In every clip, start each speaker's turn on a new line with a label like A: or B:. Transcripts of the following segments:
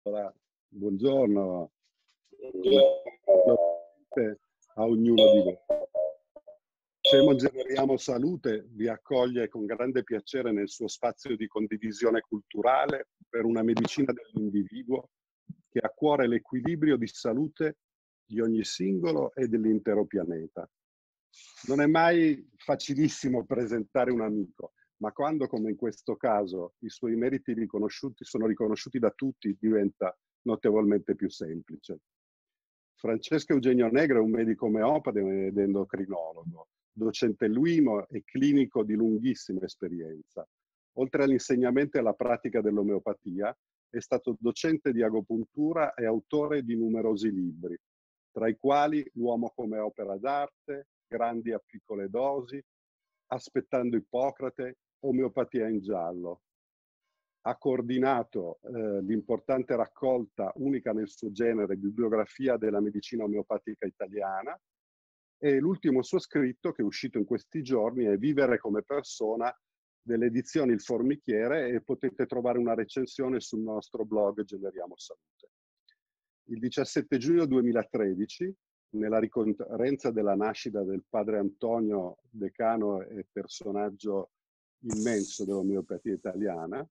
A: Allora, buongiorno, a ognuno di voi. CEMO Generiamo Salute vi accoglie con grande piacere nel suo spazio di condivisione culturale per una medicina dell'individuo che ha a cuore l'equilibrio di salute di ogni singolo e dell'intero pianeta. Non è mai facilissimo presentare un amico, ma quando, come in questo caso, i suoi meriti sono riconosciuti da tutti, diventa notevolmente più semplice. Francesco Eugenio Negro è un medico omeopata ed endocrinologo, docente LUIMO e clinico di lunghissima esperienza. Oltre all'insegnamento e alla pratica dell'omeopatia, è stato docente di agopuntura e autore di numerosi libri, tra i quali L'uomo come opera d'arte, Grandi a piccole dosi, Aspettando Ippocrate, Omeopatia in giallo. Ha coordinato l'importante raccolta unica nel suo genere bibliografia della medicina omeopatica italiana e l'ultimo suo scritto che è uscito in questi giorni è Vivere come persona delle edizioni Il Formichiere e potete trovare una recensione sul nostro blog Generiamo Salute. Il 17 giugno 2013, nella ricorrenza della nascita del padre Antonio, decano e personaggio immenso dell'omeopatia italiana,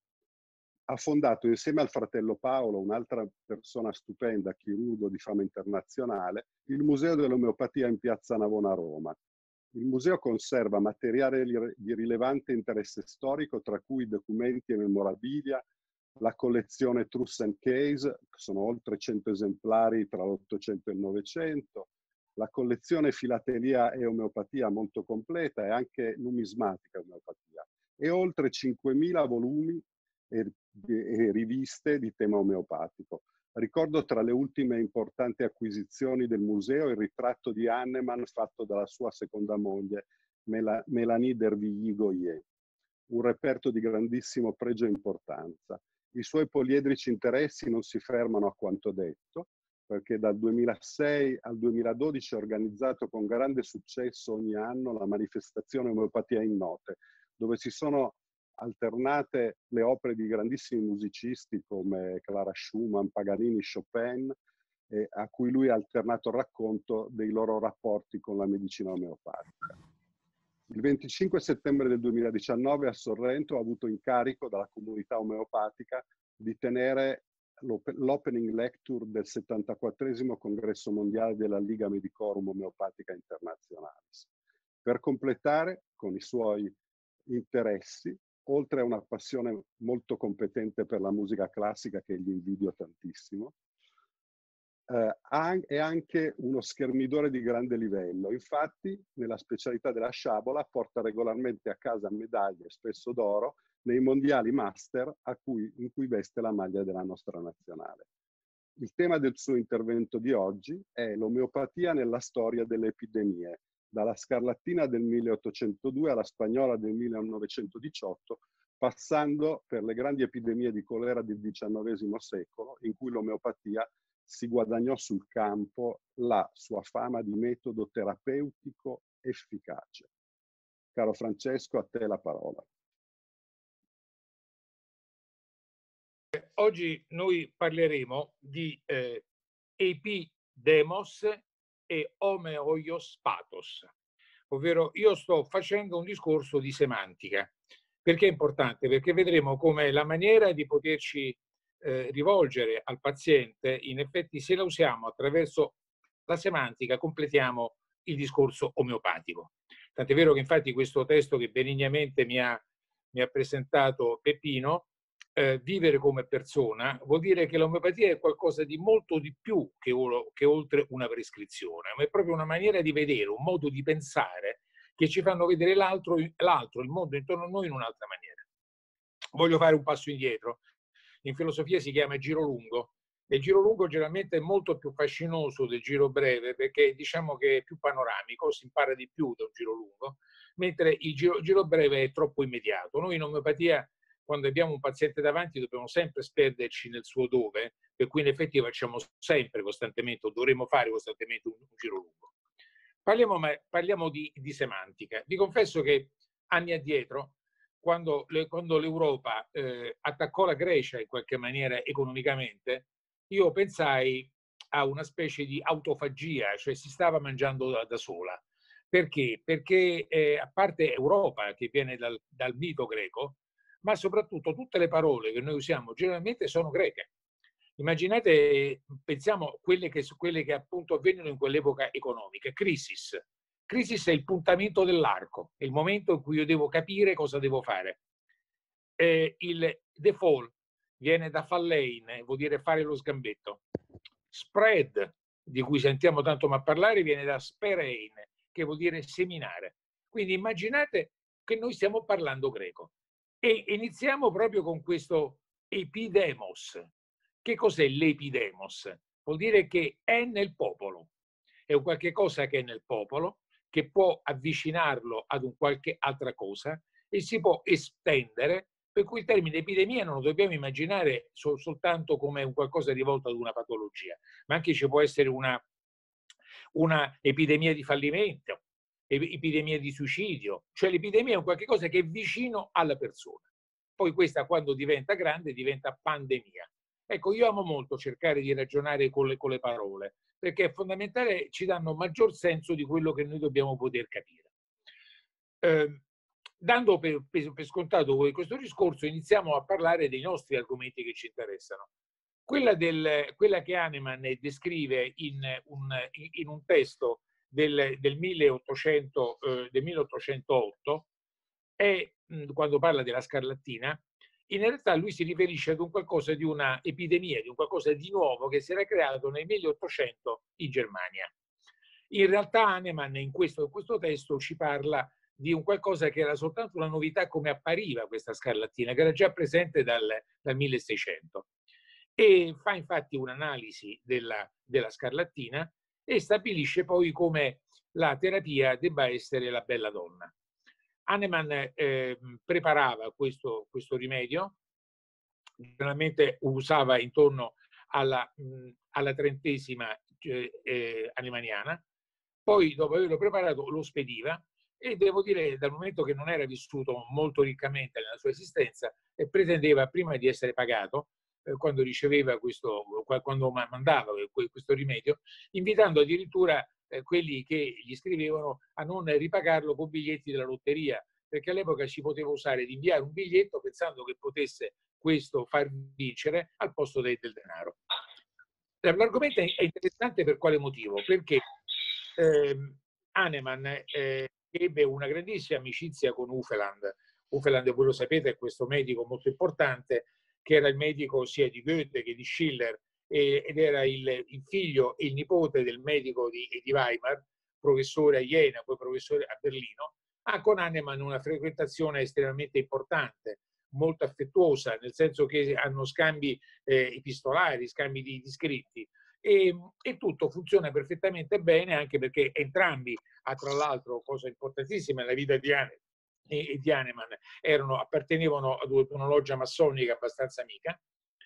A: ha fondato insieme al fratello Paolo, un'altra persona stupenda, chirurgo di fama internazionale, il Museo dell'Omeopatia in Piazza Navona a Roma. Il museo conserva materiale di rilevante interesse storico, tra cui documenti e memorabilia, la collezione Truss and Case, sono oltre 100 esemplari tra l'Ottocento e il Novecento, la collezione Filatelia e Omeopatia molto completa e anche numismatica omeopatia, e oltre 5.000 volumi e riviste di tema omeopatico. Ricordo tra le ultime importanti acquisizioni del museo il ritratto di Hahnemann fatto dalla sua seconda moglie, Mélanie d'Hervilly-Goyer, un reperto di grandissimo pregio e importanza. I suoi poliedrici interessi non si fermano a quanto detto, perché dal 2006 al 2012 ha organizzato con grande successo ogni anno la manifestazione Omeopatia in Note, dove si sono alternate le opere di grandissimi musicisti come Clara Schumann, Paganini, Chopin, a cui lui ha alternato il racconto dei loro rapporti con la medicina omeopatica. Il 25 settembre del 2019 a Sorrento ha avuto incarico dalla comunità omeopatica di tenere l'opening lecture del 74esimo congresso mondiale della Liga Medicorum Omeopatica Internationalis. Per completare con i suoi interessi, oltre a una passione molto competente per la musica classica che gli invidio tantissimo, è anche uno schermidore di grande livello. Infatti, nella specialità della sciabola, porta regolarmente a casa medaglie, spesso d'oro, nei mondiali master in cui veste la maglia della nostra nazionale. Il tema del suo intervento di oggi è l'omeopatia nella storia delle epidemie, dalla scarlattina del 1802 alla spagnola del 1918, passando per le grandi epidemie di colera del XIX secolo, in cui l'omeopatia si guadagnò sul campo la sua fama di metodo terapeutico efficace. Caro Francesco, a te la parola.
B: Oggi noi parleremo di epidemos e homeoiospatos, ovvero io sto facendo un discorso di semantica. Perché è importante? Perché vedremo come la maniera di poterci rivolgere al paziente, in effetti se la usiamo attraverso la semantica completiamo il discorso omeopatico. Tant'è vero che infatti questo testo che benignamente mi ha presentato Peppino, vivere come persona, vuol dire che l'omeopatia è qualcosa di molto di più che oltre una prescrizione, ma è proprio una maniera di vedere, un modo di pensare che ci fanno vedere l'altro, il mondo intorno a noi in un'altra maniera. Voglio fare un passo indietro. In filosofia si chiama giro lungo. E il giro lungo generalmente è molto più fascinoso del giro breve perché diciamo che è più panoramico, si impara di più da un giro lungo, mentre il giro breve è troppo immediato. Noi in omeopatia, quando abbiamo un paziente davanti, dobbiamo sempre sperderci nel suo dove, per cui in effetti facciamo sempre costantemente, o dovremmo fare costantemente un giro lungo. Parliamo di semantica. Vi confesso che anni addietro, quando l'Europa attaccò la Grecia in qualche maniera economicamente, io pensai a una specie di autofagia, cioè si stava mangiando da sola. Perché? Perché a parte Europa, che viene dal mito greco, ma soprattutto tutte le parole che noi usiamo generalmente sono greche. Immaginate, pensiamo a quelle che appunto avvennero in quell'epoca economica. Crisis. Crisis è il puntamento dell'arco, è il momento in cui io devo capire cosa devo fare. Il default viene da fallein, vuol dire fare lo sgambetto. Spread, di cui sentiamo tanto ma parlare, viene da sperein, che vuol dire seminare. Quindi immaginate che noi stiamo parlando greco e iniziamo proprio con questo epidemos. Che cos'è l'epidemos? Vuol dire che è nel popolo, è un qualche cosa che è nel popolo, che può avvicinarlo ad un qualche altra cosa e si può estendere, per cui il termine epidemia non lo dobbiamo immaginare soltanto come un qualcosa rivolto ad una patologia, ma anche ci può essere una epidemia di fallimento, epidemia di suicidio, cioè l'epidemia è un qualche cosa che è vicino alla persona. Poi questa, quando diventa grande, diventa pandemia. Ecco, io amo molto cercare di ragionare con le parole, perché è fondamentale, ci danno maggior senso di quello che noi dobbiamo poter capire. Dando per scontato questo discorso, iniziamo a parlare dei nostri argomenti che ci interessano. Quella che Hahnemann descrive in un testo del 1808 è, quando parla della scarlattina, in realtà lui si riferisce ad un qualcosa di una epidemia, di un qualcosa di nuovo che si era creato nel 1800 in Germania. In realtà Hahnemann in questo testo ci parla di un qualcosa che era soltanto una novità come appariva questa scarlattina, che era già presente dal 1600. E fa infatti un'analisi della scarlattina e stabilisce poi come la terapia debba essere la bella donna. Hahnemann preparava questo rimedio, generalmente usava intorno alla 30ª hahnemanniana, poi dopo averlo preparato lo spediva e devo dire, dal momento che non era vissuto molto riccamente nella sua esistenza e pretendeva prima di essere pagato, quando riceveva quando mandava questo rimedio, invitando addirittura quelli che gli scrivevano a non ripagarlo con biglietti della lotteria, perché all'epoca si poteva usare di inviare un biglietto pensando che potesse questo far vincere al posto del denaro. L'argomento è interessante per quale motivo? Perché Hahnemann ebbe una grandissima amicizia con Hufeland. Hufeland, voi lo sapete, è questo medico molto importante che era il medico sia di Goethe che di Schiller ed era il figlio e il nipote del medico di Weimar, professore a Jena, poi professore a Berlino. Ha con Hahnemann una frequentazione estremamente importante, molto affettuosa, nel senso che hanno scambi epistolari, scambi di scritti. E tutto funziona perfettamente bene, anche perché entrambi, tra l'altro, cosa importantissima nella vita di Hahnemann, appartenevano ad una loggia massonica abbastanza amica,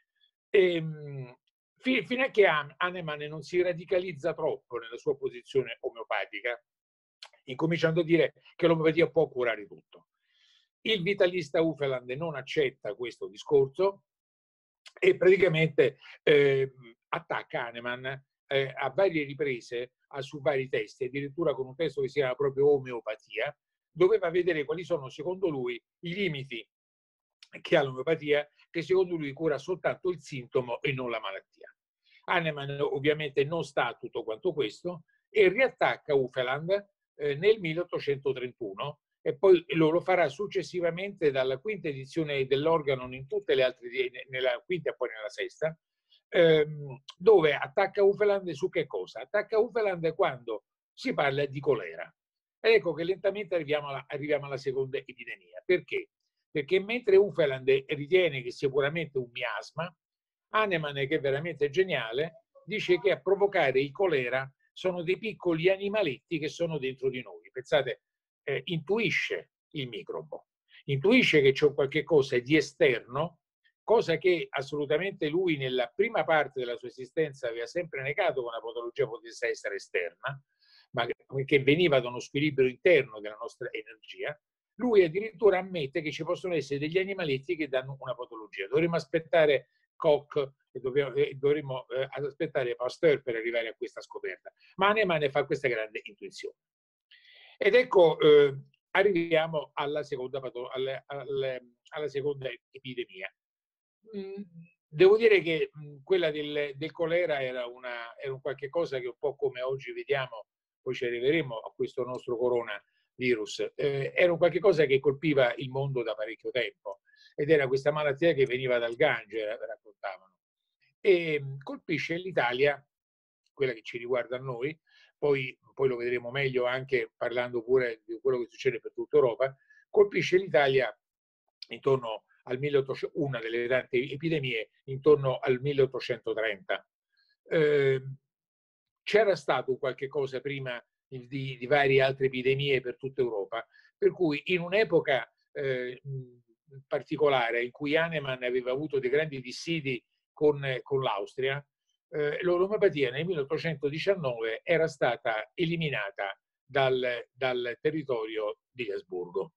B: fino a che Hahnemann non si radicalizza troppo nella sua posizione omeopatica, incominciando a dire che l'omeopatia può curare tutto. Il vitalista Hufeland non accetta questo discorso e praticamente attacca Hahnemann a varie riprese su vari testi, addirittura con un testo che si chiama proprio Omeopatia, doveva vedere quali sono secondo lui i limiti che ha l'omeopatia, che secondo lui cura soltanto il sintomo e non la malattia. Hahnemann ovviamente non sta a tutto quanto questo e riattacca Hufeland nel 1831 e poi lo farà successivamente dalla quinta edizione dell'Organon in tutte le altre, nella quinta e poi nella sesta, dove attacca Hufeland su che cosa? Attacca Hufeland quando si parla di colera. Ed ecco che lentamente arriviamo alla seconda epidemia. Perché? Perché mentre Hufeland ritiene che sia puramente un miasma, Hahnemann, che è veramente geniale, dice che a provocare il colera sono dei piccoli animaletti che sono dentro di noi. Pensate, intuisce il microbo, intuisce che c'è qualche cosa di esterno, cosa che assolutamente lui nella prima parte della sua esistenza aveva sempre negato che una patologia potesse essere esterna, ma che veniva da uno squilibrio interno della nostra energia. Lui addirittura ammette che ci possono essere degli animaletti che danno una patologia. Dovremmo aspettare Koch e dovremmo aspettare Pasteur per arrivare a questa scoperta. Ma Hahnemann fa questa grande intuizione. Ed ecco, arriviamo alla seconda epidemia. Devo dire che quella del colera era un qualche cosa che un po' come oggi vediamo, poi ci arriveremo a questo nostro coronavirus, era un qualche cosa che colpiva il mondo da parecchio tempo, ed era questa malattia che veniva dal Gange, raccontavano, e colpisce l'Italia, quella che ci riguarda a noi, poi lo vedremo meglio anche parlando pure di quello che succede per tutta Europa, colpisce l'Italia intorno al 1800, una delle tante epidemie, intorno al 1830. C'era stato qualche cosa prima di varie altre epidemie per tutta Europa, per cui in un'epoca particolare in cui Hahnemann aveva avuto dei grandi dissidi con l'Austria, l'omeopatia nel 1819 era stata eliminata dal territorio di Asburgo.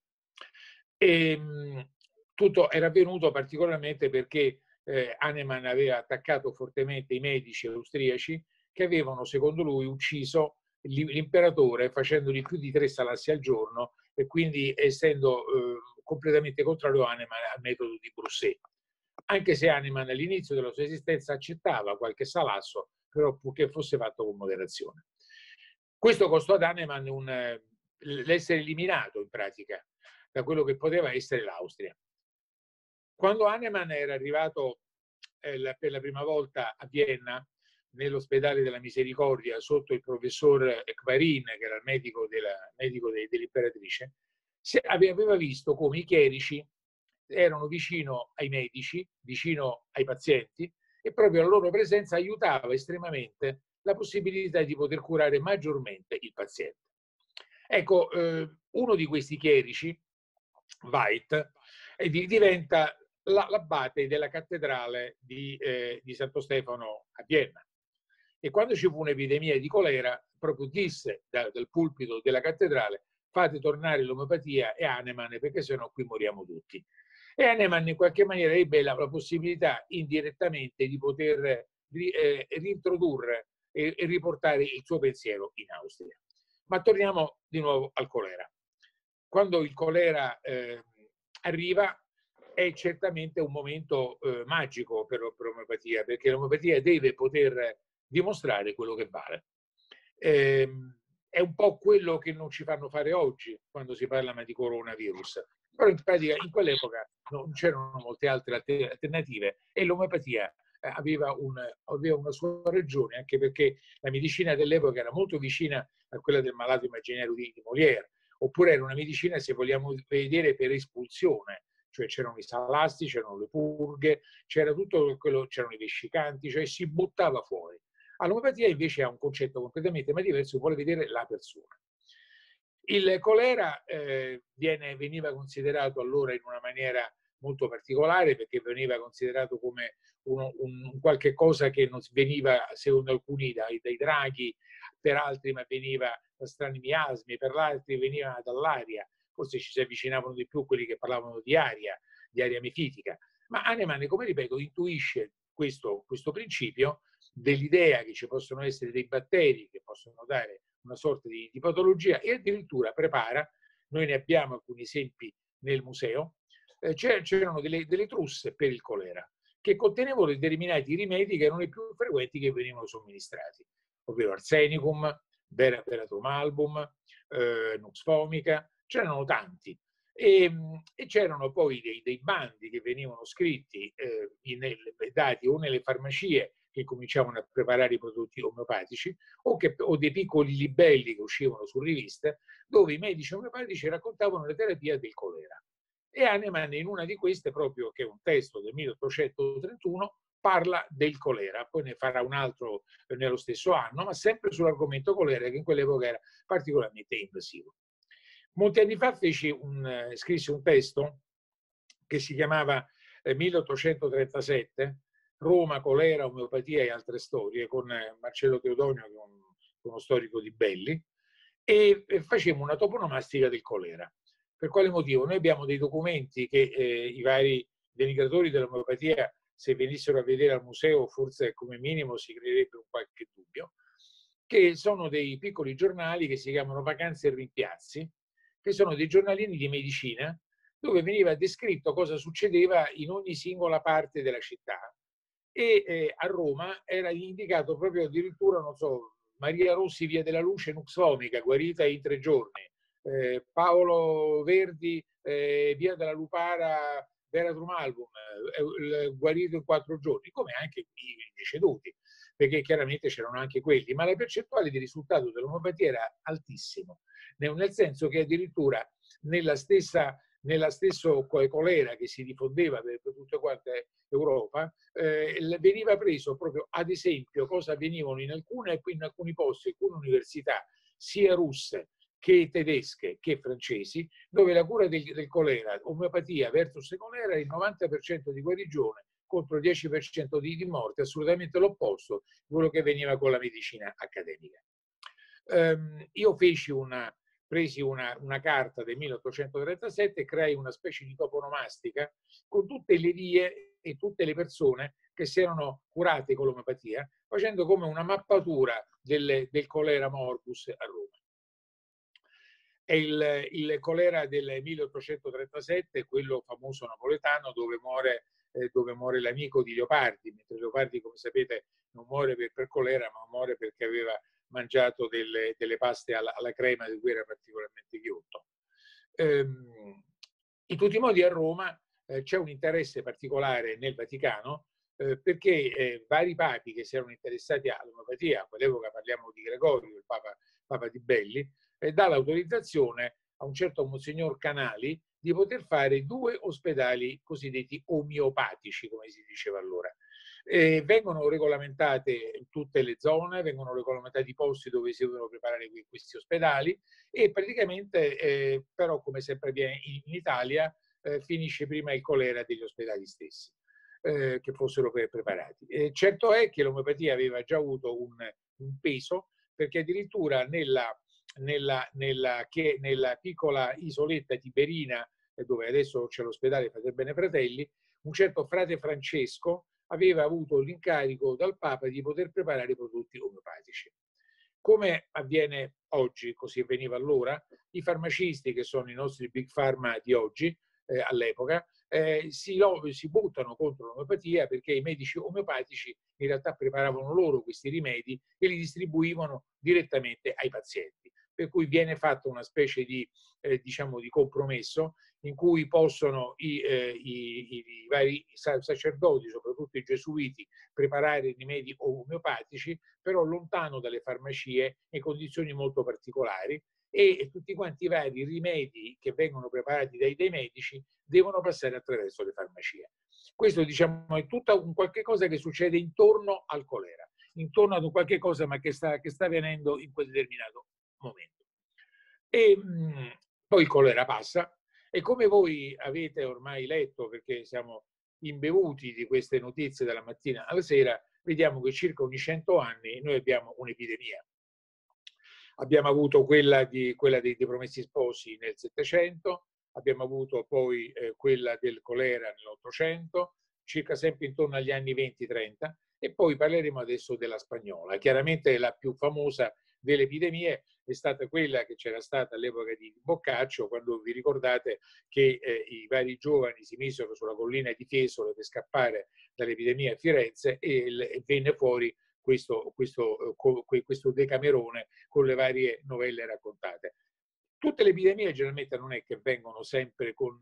B: Tutto era avvenuto particolarmente perché Hahnemann aveva attaccato fortemente i medici austriaci che avevano, secondo lui, ucciso l'imperatore facendogli più di 3 salassi al giorno e quindi essendo completamente contrario a Hahnemann al metodo di Broussais. Anche se Hahnemann all'inizio della sua esistenza accettava qualche salasso, però purché fosse fatto con moderazione. Questo costò ad Hahnemann l'essere eliminato in pratica da quello che poteva essere l'Austria. Quando Hahnemann era arrivato per la prima volta a Vienna, nell'ospedale della Misericordia, sotto il professor Kvarin, che era il medico dell'imperatrice, aveva visto come i chierici erano vicino ai medici, vicino ai pazienti, e proprio la loro presenza aiutava estremamente la possibilità di poter curare maggiormente il paziente. Ecco, uno di questi chierici, White, diventa l'abate della cattedrale di Santo Stefano a Vienna. E quando ci fu un'epidemia di colera, proprio disse dal pulpito della cattedrale: fate tornare l'omeopatia e Hahnemann, perché sennò qui moriamo tutti. E Hahnemann in qualche maniera ebbe la possibilità indirettamente di poter riintrodurre e riportare il suo pensiero in Austria. Ma torniamo di nuovo al colera. Quando il colera arriva, è certamente un momento magico per l'omeopatia, perché l'omeopatia deve poter dimostrare quello che vale. È un po' quello che non ci fanno fare oggi quando si parla di coronavirus, però in pratica in quell'epoca non c'erano molte altre alternative e l'omeopatia aveva una sua ragione, anche perché la medicina dell'epoca era molto vicina a quella del malato immaginario di Molière, oppure era una medicina, se vogliamo vedere, per espulsione, cioè c'erano i salasti, c'erano le purghe, c'era tutto quello, c'erano i vescicanti, cioè si buttava fuori. L'omeopatia invece ha un concetto completamente diverso, vuole vedere la persona. Il colera veniva considerato allora in una maniera molto particolare, perché veniva considerato come un qualche cosa che non veniva, secondo alcuni, dai draghi, per altri ma veniva da strani miasmi, per altri veniva dall'aria. Forse ci si avvicinavano di più quelli che parlavano di aria mefitica. Ma Hahnemann, come ripeto, intuisce questo principio dell'idea che ci possono essere dei batteri che possono dare una sorta di patologia, e addirittura prepara, noi ne abbiamo alcuni esempi nel museo, c'erano delle trusse per il colera che contenevano determinati rimedi che erano i più frequenti che venivano somministrati, ovvero arsenicum, veratrum nux vomica, c'erano tanti. E c'erano poi dei bandi che venivano scritti, dati o nelle farmacie che cominciavano a preparare i prodotti omeopatici, o dei piccoli libelli che uscivano su riviste, dove i medici omeopatici raccontavano la terapia del colera. E Hahnemann, in una di queste, proprio, che è un testo del 1831, parla del colera, poi ne farà un altro nello stesso anno, ma sempre sull'argomento colera, che in quell'epoca era particolarmente invasivo. Molti anni fa scrisse un testo che si chiamava 1837, Roma, colera, omeopatia e altre storie, con Marcello Teodonio, che è uno storico di Belli, e facemmo una toponomastica del colera. Per quale motivo? Noi abbiamo dei documenti che i vari denigratori dell'omeopatia se venissero a vedere al museo forse come minimo si creerebbe un qualche dubbio, che sono dei piccoli giornali che si chiamano Vacanze e Rimpiazzi, che sono dei giornalini di medicina dove veniva descritto cosa succedeva in ogni singola parte della città. E a Roma era indicato proprio addirittura, non so, Maria Rossi, via della Luce, nux vomica, guarita in 3 giorni. Paolo Verdi, via della Lupara, Veratrum Album, guarito in 4 giorni, come anche i deceduti, perché chiaramente c'erano anche quelli, ma la percentuale di risultato dell'omeopatia era altissimo, nel senso che addirittura nella stesso colera che si diffondeva per tutta quanta Europa, veniva preso proprio ad esempio cosa avvenivano in alcuni posti, alcune università, sia russe che tedesche che francesi, dove la cura del colera, omeopatia versus colera, il 90% di guarigione contro il 10% di morte, assolutamente l'opposto di quello che veniva con la medicina accademica. Io presi una carta del 1837 e creai una specie di toponomastica con tutte le vie e tutte le persone che si erano curate con l'omeopatia, facendo come una mappatura del colera morbus a Roma. È il colera del 1837, quello famoso napoletano dove muore l'amico di Leopardi, mentre Leopardi, come sapete, non muore per colera, ma muore perché aveva mangiato delle paste alla crema di cui era particolarmente ghiotto. In tutti i modi a Roma c'è un interesse particolare nel Vaticano perché vari papi che si erano interessati all'omeopatia, a quell'epoca parliamo di Gregorio, il Papa di Belli, dà l'autorizzazione a un certo Monsignor Canali di poter fare 2 ospedali cosiddetti omeopatici, come si diceva allora. Vengono regolamentate tutte le zone, vengono regolamentati i posti dove si devono preparare questi ospedali e praticamente, però come sempre avviene in Italia, finisce prima il colera degli ospedali stessi, che fossero preparati. Certo è che l'omeopatia aveva già avuto un peso, perché addirittura nella piccola isoletta tiberina, dove adesso c'è l'ospedale Frater Bene Fratelli, un certo frate Francesco aveva avuto l'incarico dal Papa di poter preparare prodotti omeopatici. Come avviene oggi, così avveniva allora, i farmacisti, che sono i nostri big pharma di oggi, all'epoca, si buttano contro l'omeopatia perché i medici omeopatici in realtà preparavano loro questi rimedi e li distribuivano direttamente ai pazienti. Per cui viene fatta una specie di, diciamo, di compromesso in cui possono i vari sacerdoti, soprattutto i gesuiti, preparare rimedi omeopatici, però lontano dalle farmacie, in condizioni molto particolari, e tutti quanti i vari rimedi che vengono preparati dai medici devono passare attraverso le farmacie. Questo, diciamo, è tutto un qualche cosa che succede intorno al colera, intorno ad un qualche cosa ma che sta avvenendo in quel determinato momento. E poi il colera passa e come voi avete ormai letto, perché siamo imbevuti di queste notizie dalla mattina alla sera, vediamo che circa ogni 100 anni noi abbiamo un'epidemia. Abbiamo avuto quella dei Promessi Sposi nel Settecento, abbiamo avuto poi quella del colera nell'Ottocento, circa sempre intorno agli anni 20-30, e poi parleremo adesso della spagnola. Chiaramente la più famosa delle epidemie è stata quella che c'era stata all'epoca di Boccaccio, quando vi ricordate che i vari giovani si misero sulla collina di Fiesole per scappare dall'epidemia a Firenze e venne fuori questo Decamerone con le varie novelle raccontate. Tutte le epidemie generalmente non è che vengono sempre con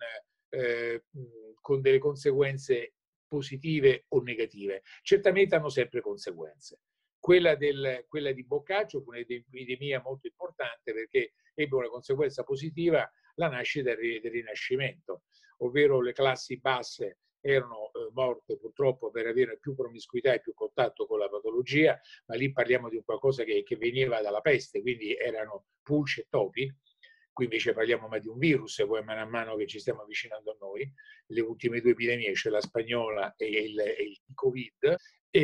B: delle conseguenze positive o negative, certamente hanno sempre conseguenze. Quella di Boccaccio fu un'epidemia molto importante perché ebbe una conseguenza positiva, la nascita del Rinascimento, ovvero le classi basse erano morte purtroppo per avere più promiscuità e più contatto con la patologia, ma lì parliamo di qualcosa che veniva dalla peste, quindi erano pulci e topi. Qui invece parliamo di un virus, poi man mano che ci stiamo avvicinando a noi, le ultime 2 epidemie, cioè la spagnola e il Covid,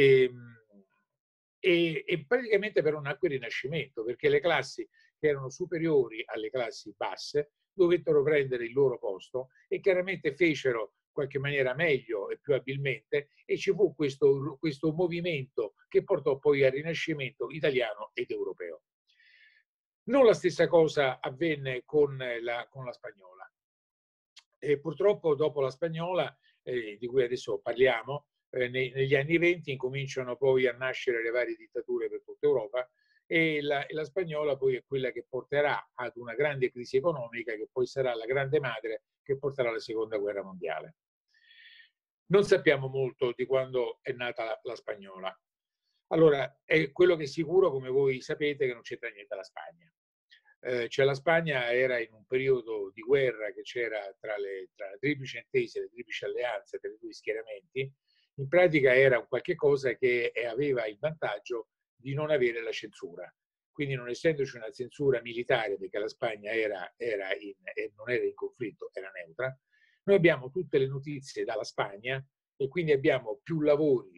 B: e praticamente però nacque il Rinascimento, perché le classi che erano superiori alle classi basse dovettero prendere il loro posto e chiaramente fecero qualche maniera meglio e più abilmente, e ci fu questo movimento che portò poi al rinascimento italiano ed europeo. Non la stessa cosa avvenne con la spagnola. E purtroppo dopo la spagnola, di cui adesso parliamo, negli anni 20 incominciano poi a nascere le varie dittature per tutta Europa, e la spagnola poi è quella che porterà ad una grande crisi economica, che poi sarà la grande madre che porterà alla seconda guerra mondiale. Non sappiamo molto di quando è nata la spagnola. Allora, è quello che è sicuro, come voi sapete, che non c'entra niente la Spagna. Cioè la Spagna era in un periodo di guerra che c'era tra la triplice intesa e le triplici alleanze tra i due schieramenti. In pratica era un qualche cosa che aveva il vantaggio di non avere la censura. Quindi, non essendoci una censura militare, perché la Spagna non era in conflitto, era neutra, noi abbiamo tutte le notizie dalla Spagna, e quindi abbiamo più lavori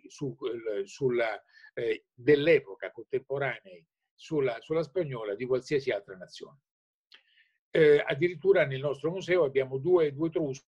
B: dell'epoca contemporanei sulla spagnola di qualsiasi altra nazione. Addirittura nel nostro museo abbiamo due trus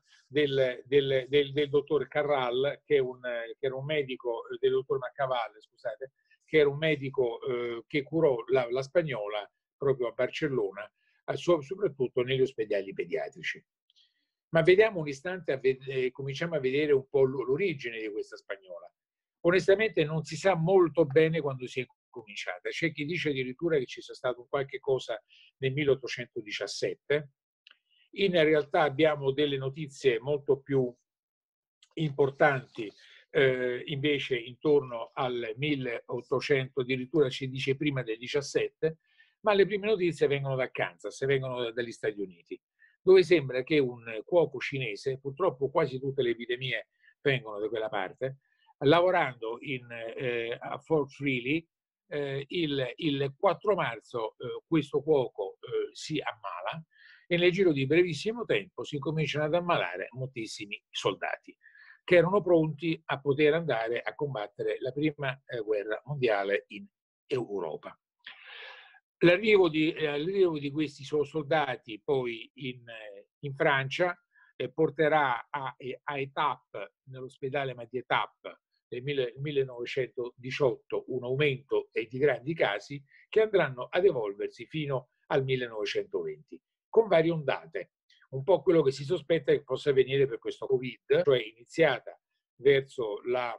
B: del dottor Carral, che era un medico, del dottor Maccavalle, scusate, che era un medico che curò la spagnola proprio a Barcellona, soprattutto negli ospedali pediatrici. Ma vediamo un istante, cominciamo a vedere un po' l'origine di questa spagnola. Onestamente non si sa molto bene quando si è cominciata. C'è chi dice addirittura che ci sia stato un qualche cosa nel 1817. In realtà abbiamo delle notizie molto più importanti invece intorno al 1800, addirittura ci dice prima del 17, ma le prime notizie vengono da Kansas, vengono dagli Stati Uniti, dove sembra che un cuoco cinese, purtroppo quasi tutte le epidemie vengono da quella parte, lavorando a Fort Greely, il 4 marzo questo cuoco si ammala, e nel giro di brevissimo tempo si cominciano ad ammalare moltissimi soldati che erano pronti a poter andare a combattere la prima guerra mondiale in Europa. L'arrivo di questi soldati poi in Francia porterà a Étampes, nell'ospedale Mathieu-Étampes, nel 1918, un aumento di grandi casi che andranno ad evolversi fino al 1920, con varie ondate. Un po' quello che si sospetta che possa avvenire per questo Covid, cioè iniziata verso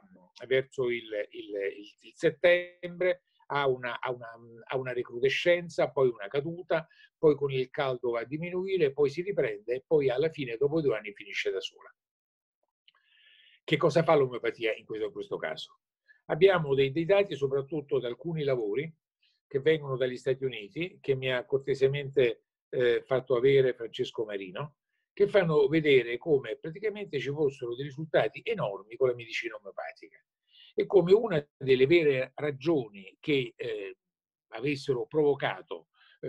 B: il settembre, ha una recrudescenza, poi una caduta, poi con il caldo va a diminuire, poi si riprende e poi alla fine, dopo 2 anni, finisce da sola. Che cosa fa l'omeopatia in questo caso? Abbiamo dei dati soprattutto da alcuni lavori che vengono dagli Stati Uniti, che mi ha cortesemente fatto avere Francesco Marino, che fanno vedere come praticamente ci fossero dei risultati enormi con la medicina omeopatica, e come una delle vere ragioni che avessero provocato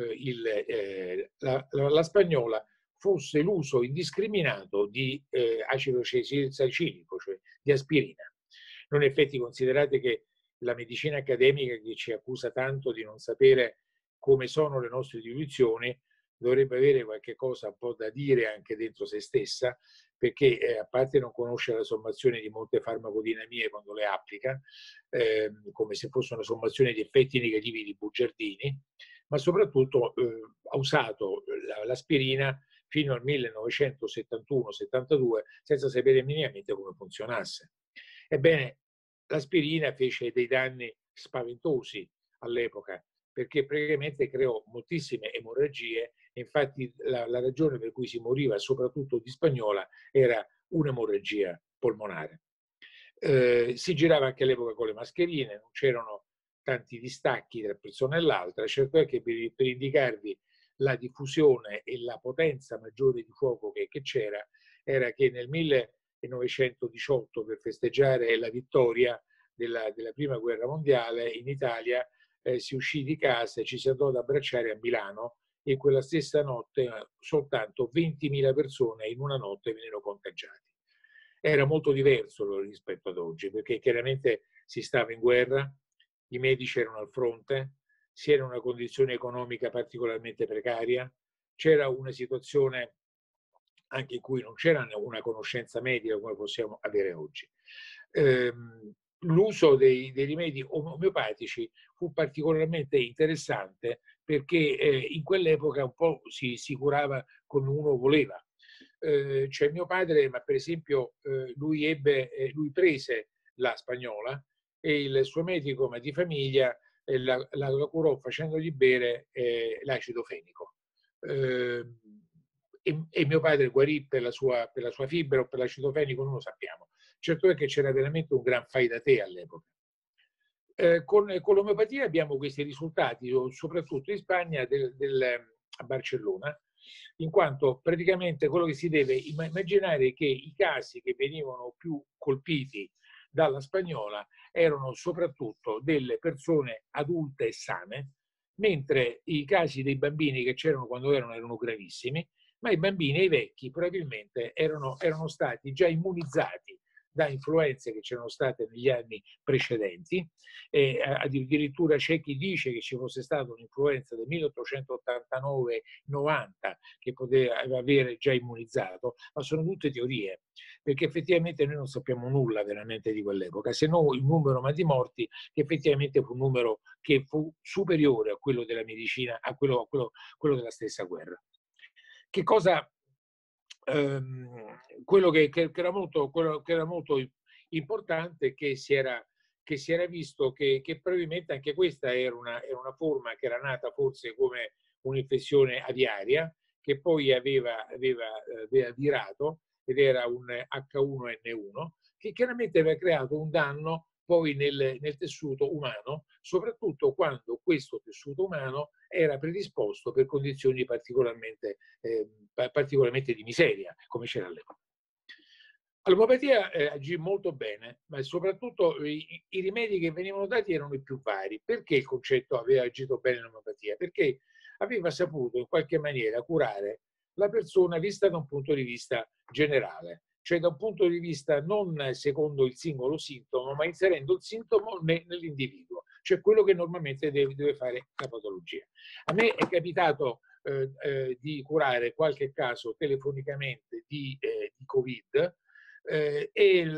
B: la spagnola fosse l'uso indiscriminato di acido salicilico, cioè di aspirina. Non in effetti considerate che la medicina accademica, che ci accusa tanto di non sapere come sono le nostre istituzioni, dovrebbe avere qualche cosa un po' da dire anche dentro se stessa, perché a parte non conosce la sommazione di molte farmacodinamie quando le applica, come se fosse una sommazione di effetti negativi di bugiardini, ma soprattutto ha usato l'aspirina fino al 1971-72 senza sapere minimamente come funzionasse. Ebbene, l'aspirina fece dei danni spaventosi all'epoca, perché praticamente creò moltissime emorragie. Infatti la ragione per cui si moriva soprattutto di spagnola era un'emorragia polmonare. Si girava anche all'epoca con le mascherine, non c'erano tanti distacchi tra persona e l'altra. Certo è che per indicarvi la diffusione e la potenza maggiore di fuoco che c'era, era che nel 1918, per festeggiare la vittoria della prima guerra mondiale, in Italia si uscì di casa e ci si andò ad abbracciare a Milano, e quella stessa notte soltanto 20.000 persone in una notte vennero contagiati. Era molto diverso rispetto ad oggi, perché chiaramente si stava in guerra, i medici erano al fronte, si era in una condizione economica particolarmente precaria, c'era una situazione anche in cui non c'era una conoscenza medica come possiamo avere oggi. L'uso dei rimedi omeopatici fu particolarmente interessante perché in quell'epoca un po' si curava come uno voleva. Cioè mio padre, ma per esempio lui prese la spagnola e il suo medico ma di famiglia la curò facendogli bere l'acido fenico. E mio padre guarì per la sua fibra o per l'acido fenico, non lo sappiamo. Certo è che c'era veramente un gran fai da te all'epoca. Con l'omeopatia abbiamo questi risultati, soprattutto in Spagna, a Barcellona, in quanto praticamente quello che si deve immaginare è che i casi che venivano più colpiti dalla spagnola erano soprattutto delle persone adulte e sane, mentre i casi dei bambini che c'erano quando erano gravissimi, ma i bambini e i vecchi probabilmente erano stati già immunizzati da influenze che c'erano state negli anni precedenti. Addirittura c'è chi dice che ci fosse stata un'influenza del 1889-90 che poteva avere già immunizzato, ma sono tutte teorie, perché effettivamente noi non sappiamo nulla veramente di quell'epoca, se non il numero di morti, che effettivamente fu un numero che fu superiore a quello della medicina, a quello della stessa guerra. Che cosa quello che era molto importante, che si era visto che probabilmente anche questa era una forma che era nata forse come un'infezione aviaria, che poi aveva virato, ed era un H1N1, che chiaramente aveva creato un danno poi nel tessuto umano, soprattutto quando questo tessuto umano era predisposto per condizioni particolarmente di miseria, come c'era all'epoca. L'omeopatia agì molto bene, ma soprattutto i rimedi che venivano dati erano i più vari. Perché il concetto aveva agito bene l'omeopatia? Perché aveva saputo in qualche maniera curare la persona vista da un punto di vista generale, cioè da un punto di vista non secondo il singolo sintomo, ma inserendo il sintomo nell'individuo, cioè quello che normalmente deve fare la patologia. A me è capitato di curare qualche caso telefonicamente di Covid, e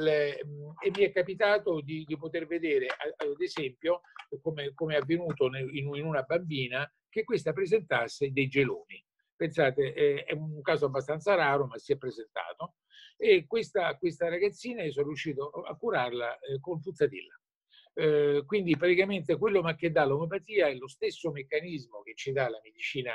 B: mi è capitato di poter vedere, ad esempio, come è avvenuto in una bambina, che questa presentasse dei geloni. Pensate, è un caso abbastanza raro, ma si è presentato. E questa ragazzina, io sono riuscito a curarla con Fuzzatilla. Quindi praticamente quello che dà l'omeopatia è lo stesso meccanismo che ci dà la medicina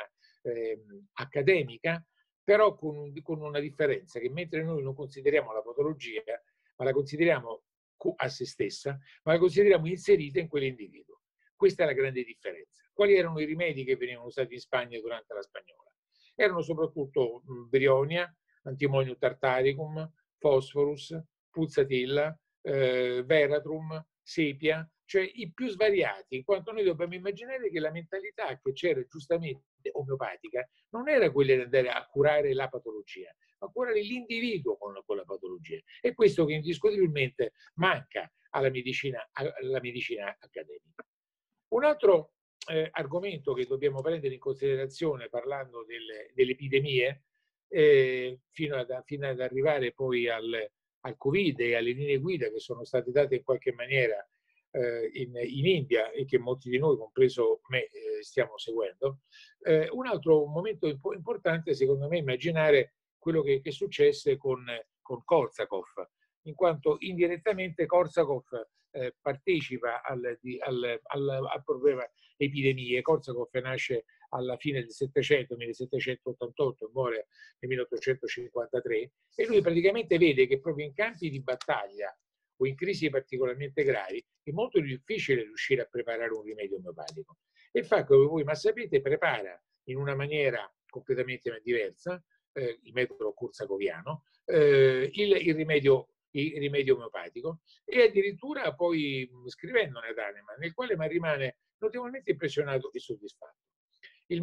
B: accademica, però con una differenza, che mentre noi non consideriamo la patologia, ma la consideriamo a se stessa, ma la consideriamo inserita in quell'individuo. Questa è la grande differenza. Quali erano i rimedi che venivano usati in Spagna durante la spagnola? Erano soprattutto brionia, antimonium tartaricum, phosphorus, puzzatilla, veratrum, sepia, cioè i più svariati, in quanto noi dobbiamo immaginare che la mentalità che c'era giustamente omeopatica non era quella di andare a curare la patologia, ma curare l'individuo con la patologia. È questo che indiscutibilmente manca alla medicina accademica. Un altro argomento che dobbiamo prendere in considerazione parlando delle epidemie, fino ad arrivare poi al Covid e alle linee guida che sono state date in qualche maniera in India e che molti di noi, compreso me, stiamo seguendo. Un altro momento importante, secondo me, è immaginare quello che successe con Korsakoff, in quanto indirettamente Korsakoff partecipa al problema epidemie. Korsakoff nasce alla fine del 700, 1788, e muore nel 1853, e lui praticamente vede che proprio in campi di battaglia o in crisi particolarmente gravi è molto difficile riuscire a preparare un rimedio omeopatico. E fa come voi ma sapete, prepara in una maniera completamente diversa, il metodo korsakoviano, il rimedio omeopatico, e addirittura poi scrivendone ad Hahnemann, nel quale rimane notevolmente impressionato e soddisfatto. Il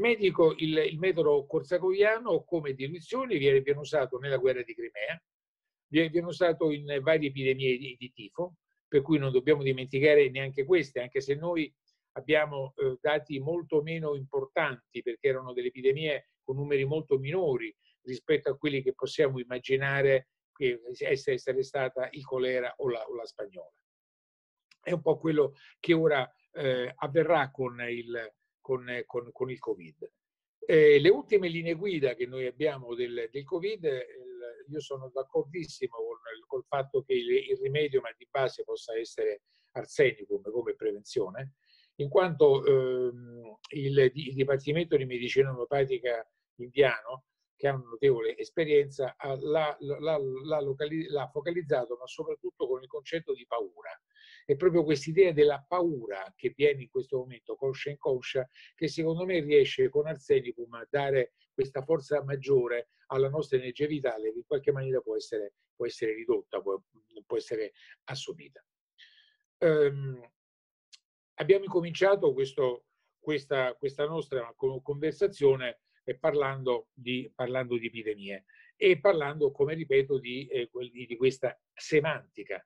B: metodo korsakoviano come diluizione viene usato nella guerra di Crimea, viene usato in varie epidemie di tifo, per cui non dobbiamo dimenticare neanche queste, anche se noi abbiamo dati molto meno importanti, perché erano delle epidemie con numeri molto minori rispetto a quelli che possiamo immaginare che essere stata il colera o la spagnola. È un po' quello che ora avverrà con il Covid. Le ultime linee guida che noi abbiamo del Covid, io sono d'accordissimo col fatto che il rimedio, ma di base, possa essere arsenicum come prevenzione, in quanto il Dipartimento di Medicina Omeopatica indiano, che ha una notevole esperienza, l'ha focalizzato, ma soprattutto con il concetto di paura. È proprio quest'idea della paura che viene in questo momento, conscia e inconscia, che secondo me riesce con arsenicum a dare questa forza maggiore alla nostra energia vitale, che in qualche maniera può essere ridotta, può essere assorbita. Abbiamo incominciato questa nostra conversazione parlando di epidemie e parlando, come ripeto, di questa semantica.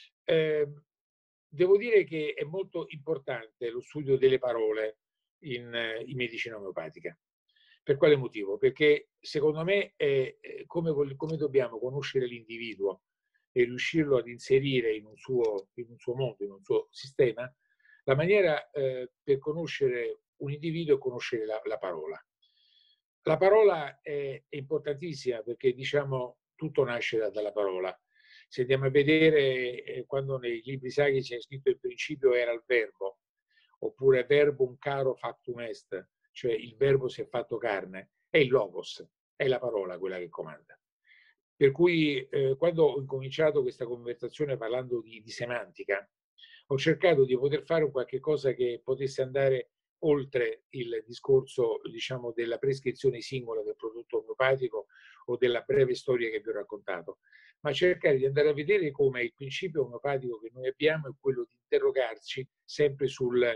B: Devo dire che è molto importante lo studio delle parole in medicina omeopatica. Per quale motivo? Perché secondo me come dobbiamo conoscere l'individuo e riuscirlo ad inserire in un suo mondo, in un suo sistema, la maniera per conoscere un individuo è conoscere la parola. La parola è importantissima perché, diciamo, tutto nasce dalla parola. Se andiamo a vedere quando nei libri sacri c'è scritto il principio era il verbo, oppure verbum caro factum est, cioè il verbo si è fatto carne, è il logos, è la parola quella che comanda. Per cui quando ho incominciato questa conversazione parlando di semantica, ho cercato di poter fare un qualche cosa che potesse andare oltre il discorso, diciamo, della prescrizione singola del prodotto omeopatico o della breve storia che vi ho raccontato, ma cercare di andare a vedere come il principio omeopatico che noi abbiamo è quello di interrogarci sempre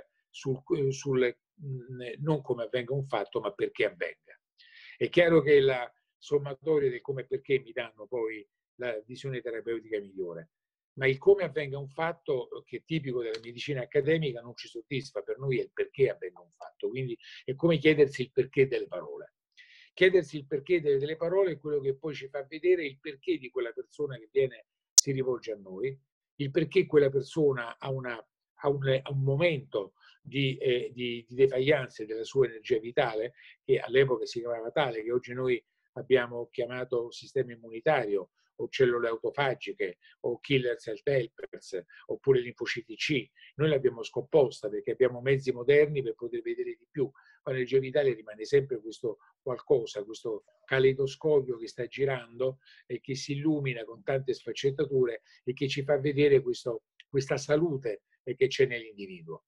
B: non come avvenga un fatto, ma perché avvenga. È chiaro che la sommatoria del come e perché mi danno poi la visione terapeutica migliore, ma il come avvenga un fatto, che è tipico della medicina accademica, non ci soddisfa. Per noi è il perché avvenga un fatto, quindi è come chiedersi il perché delle parole. Chiedersi il perché delle parole è quello che poi ci fa vedere il perché di quella persona che si rivolge a noi, il perché quella persona ha un momento di defaillance della sua energia vitale, che all'epoca si chiamava tale, che oggi noi abbiamo chiamato sistema immunitario o cellule autofagiche o killer cell helpers oppure linfociti C. Noi l'abbiamo scomposta perché abbiamo mezzi moderni per poter vedere di più, ma l'energia vitale rimane sempre questo qualcosa, questo caleidoscopio che sta girando e che si illumina con tante sfaccettature e che ci fa vedere questa salute che c'è nell'individuo.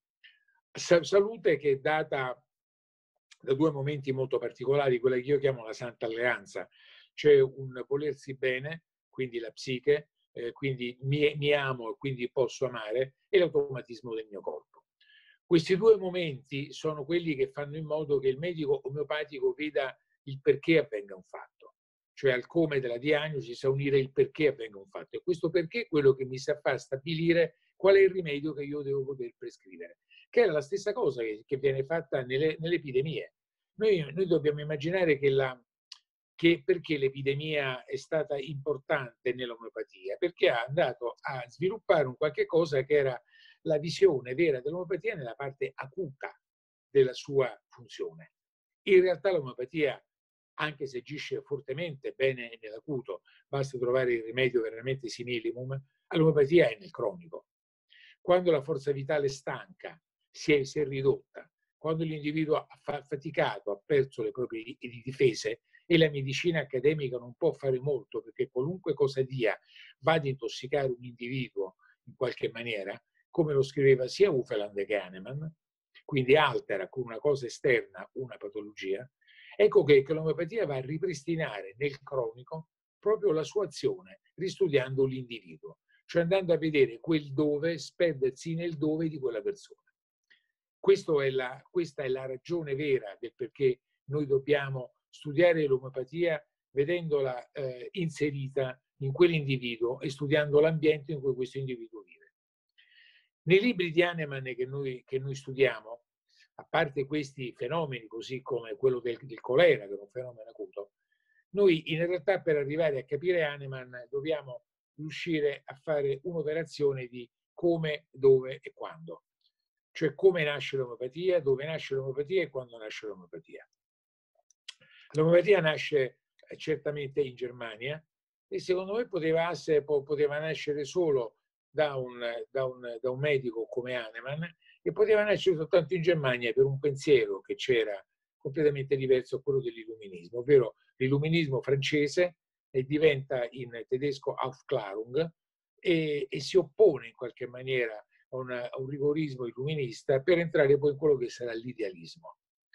B: Salute che è data da due momenti molto particolari, quella che io chiamo la santa alleanza, cioè un volersi bene, quindi la psiche, quindi mi amo e quindi posso amare, e l'automatismo del mio corpo. Questi due momenti sono quelli che fanno in modo che il medico omeopatico veda il perché avvenga un fatto, cioè al come della diagnosi sa unire il perché avvenga un fatto, e questo perché è quello che mi sa far stabilire qual è il rimedio che io devo poter prescrivere, che è la stessa cosa che viene fatta nelle epidemie. Noi dobbiamo immaginare che perché l'epidemia è stata importante nell'omeopatia, perché ha andato a sviluppare un qualche cosa che era la visione vera dell'omeopatia nella parte acuta della sua funzione. In realtà l'omeopatia, anche se agisce fortemente bene nell'acuto, basta trovare il rimedio veramente similimum, l'omeopatia è nel cronico. Quando la forza vitale è stanca, si è ridotta, quando l'individuo ha faticato, ha perso le proprie difese, e la medicina accademica non può fare molto, perché qualunque cosa dia va ad intossicare un individuo in qualche maniera, come lo scriveva sia Ufeland che Hahnemann, quindi altera con una cosa esterna una patologia. Ecco che l'omeopatia va a ripristinare nel cronico proprio la sua azione, ristudiando l'individuo, cioè andando a vedere quel dove, sperdersi nel dove di quella persona. Questa è la ragione vera del perché noi dobbiamo studiare l'omeopatia vedendola inserita in quell'individuo e studiando l'ambiente in cui questo individuo vive. Nei libri di Hahnemann che noi studiamo, a parte questi fenomeni, così come quello del colera, che è un fenomeno acuto, Noi in realtà per arrivare a capire Hahnemann dobbiamo riuscire a fare un'operazione di come, dove e quando. Cioè come nasce l'omeopatia, dove nasce l'omeopatia e quando nasce l'omeopatia. L'omeopatia nasce certamente in Germania e secondo me poteva nascere solo da un medico come Hahnemann e poteva nascere soltanto in Germania per un pensiero che c'era completamente diverso a quello dell'illuminismo, ovvero l'illuminismo francese e diventa in tedesco Aufklärung e si oppone in qualche maniera a un rigorismo illuminista per entrare poi in quello che sarà l'idealismo.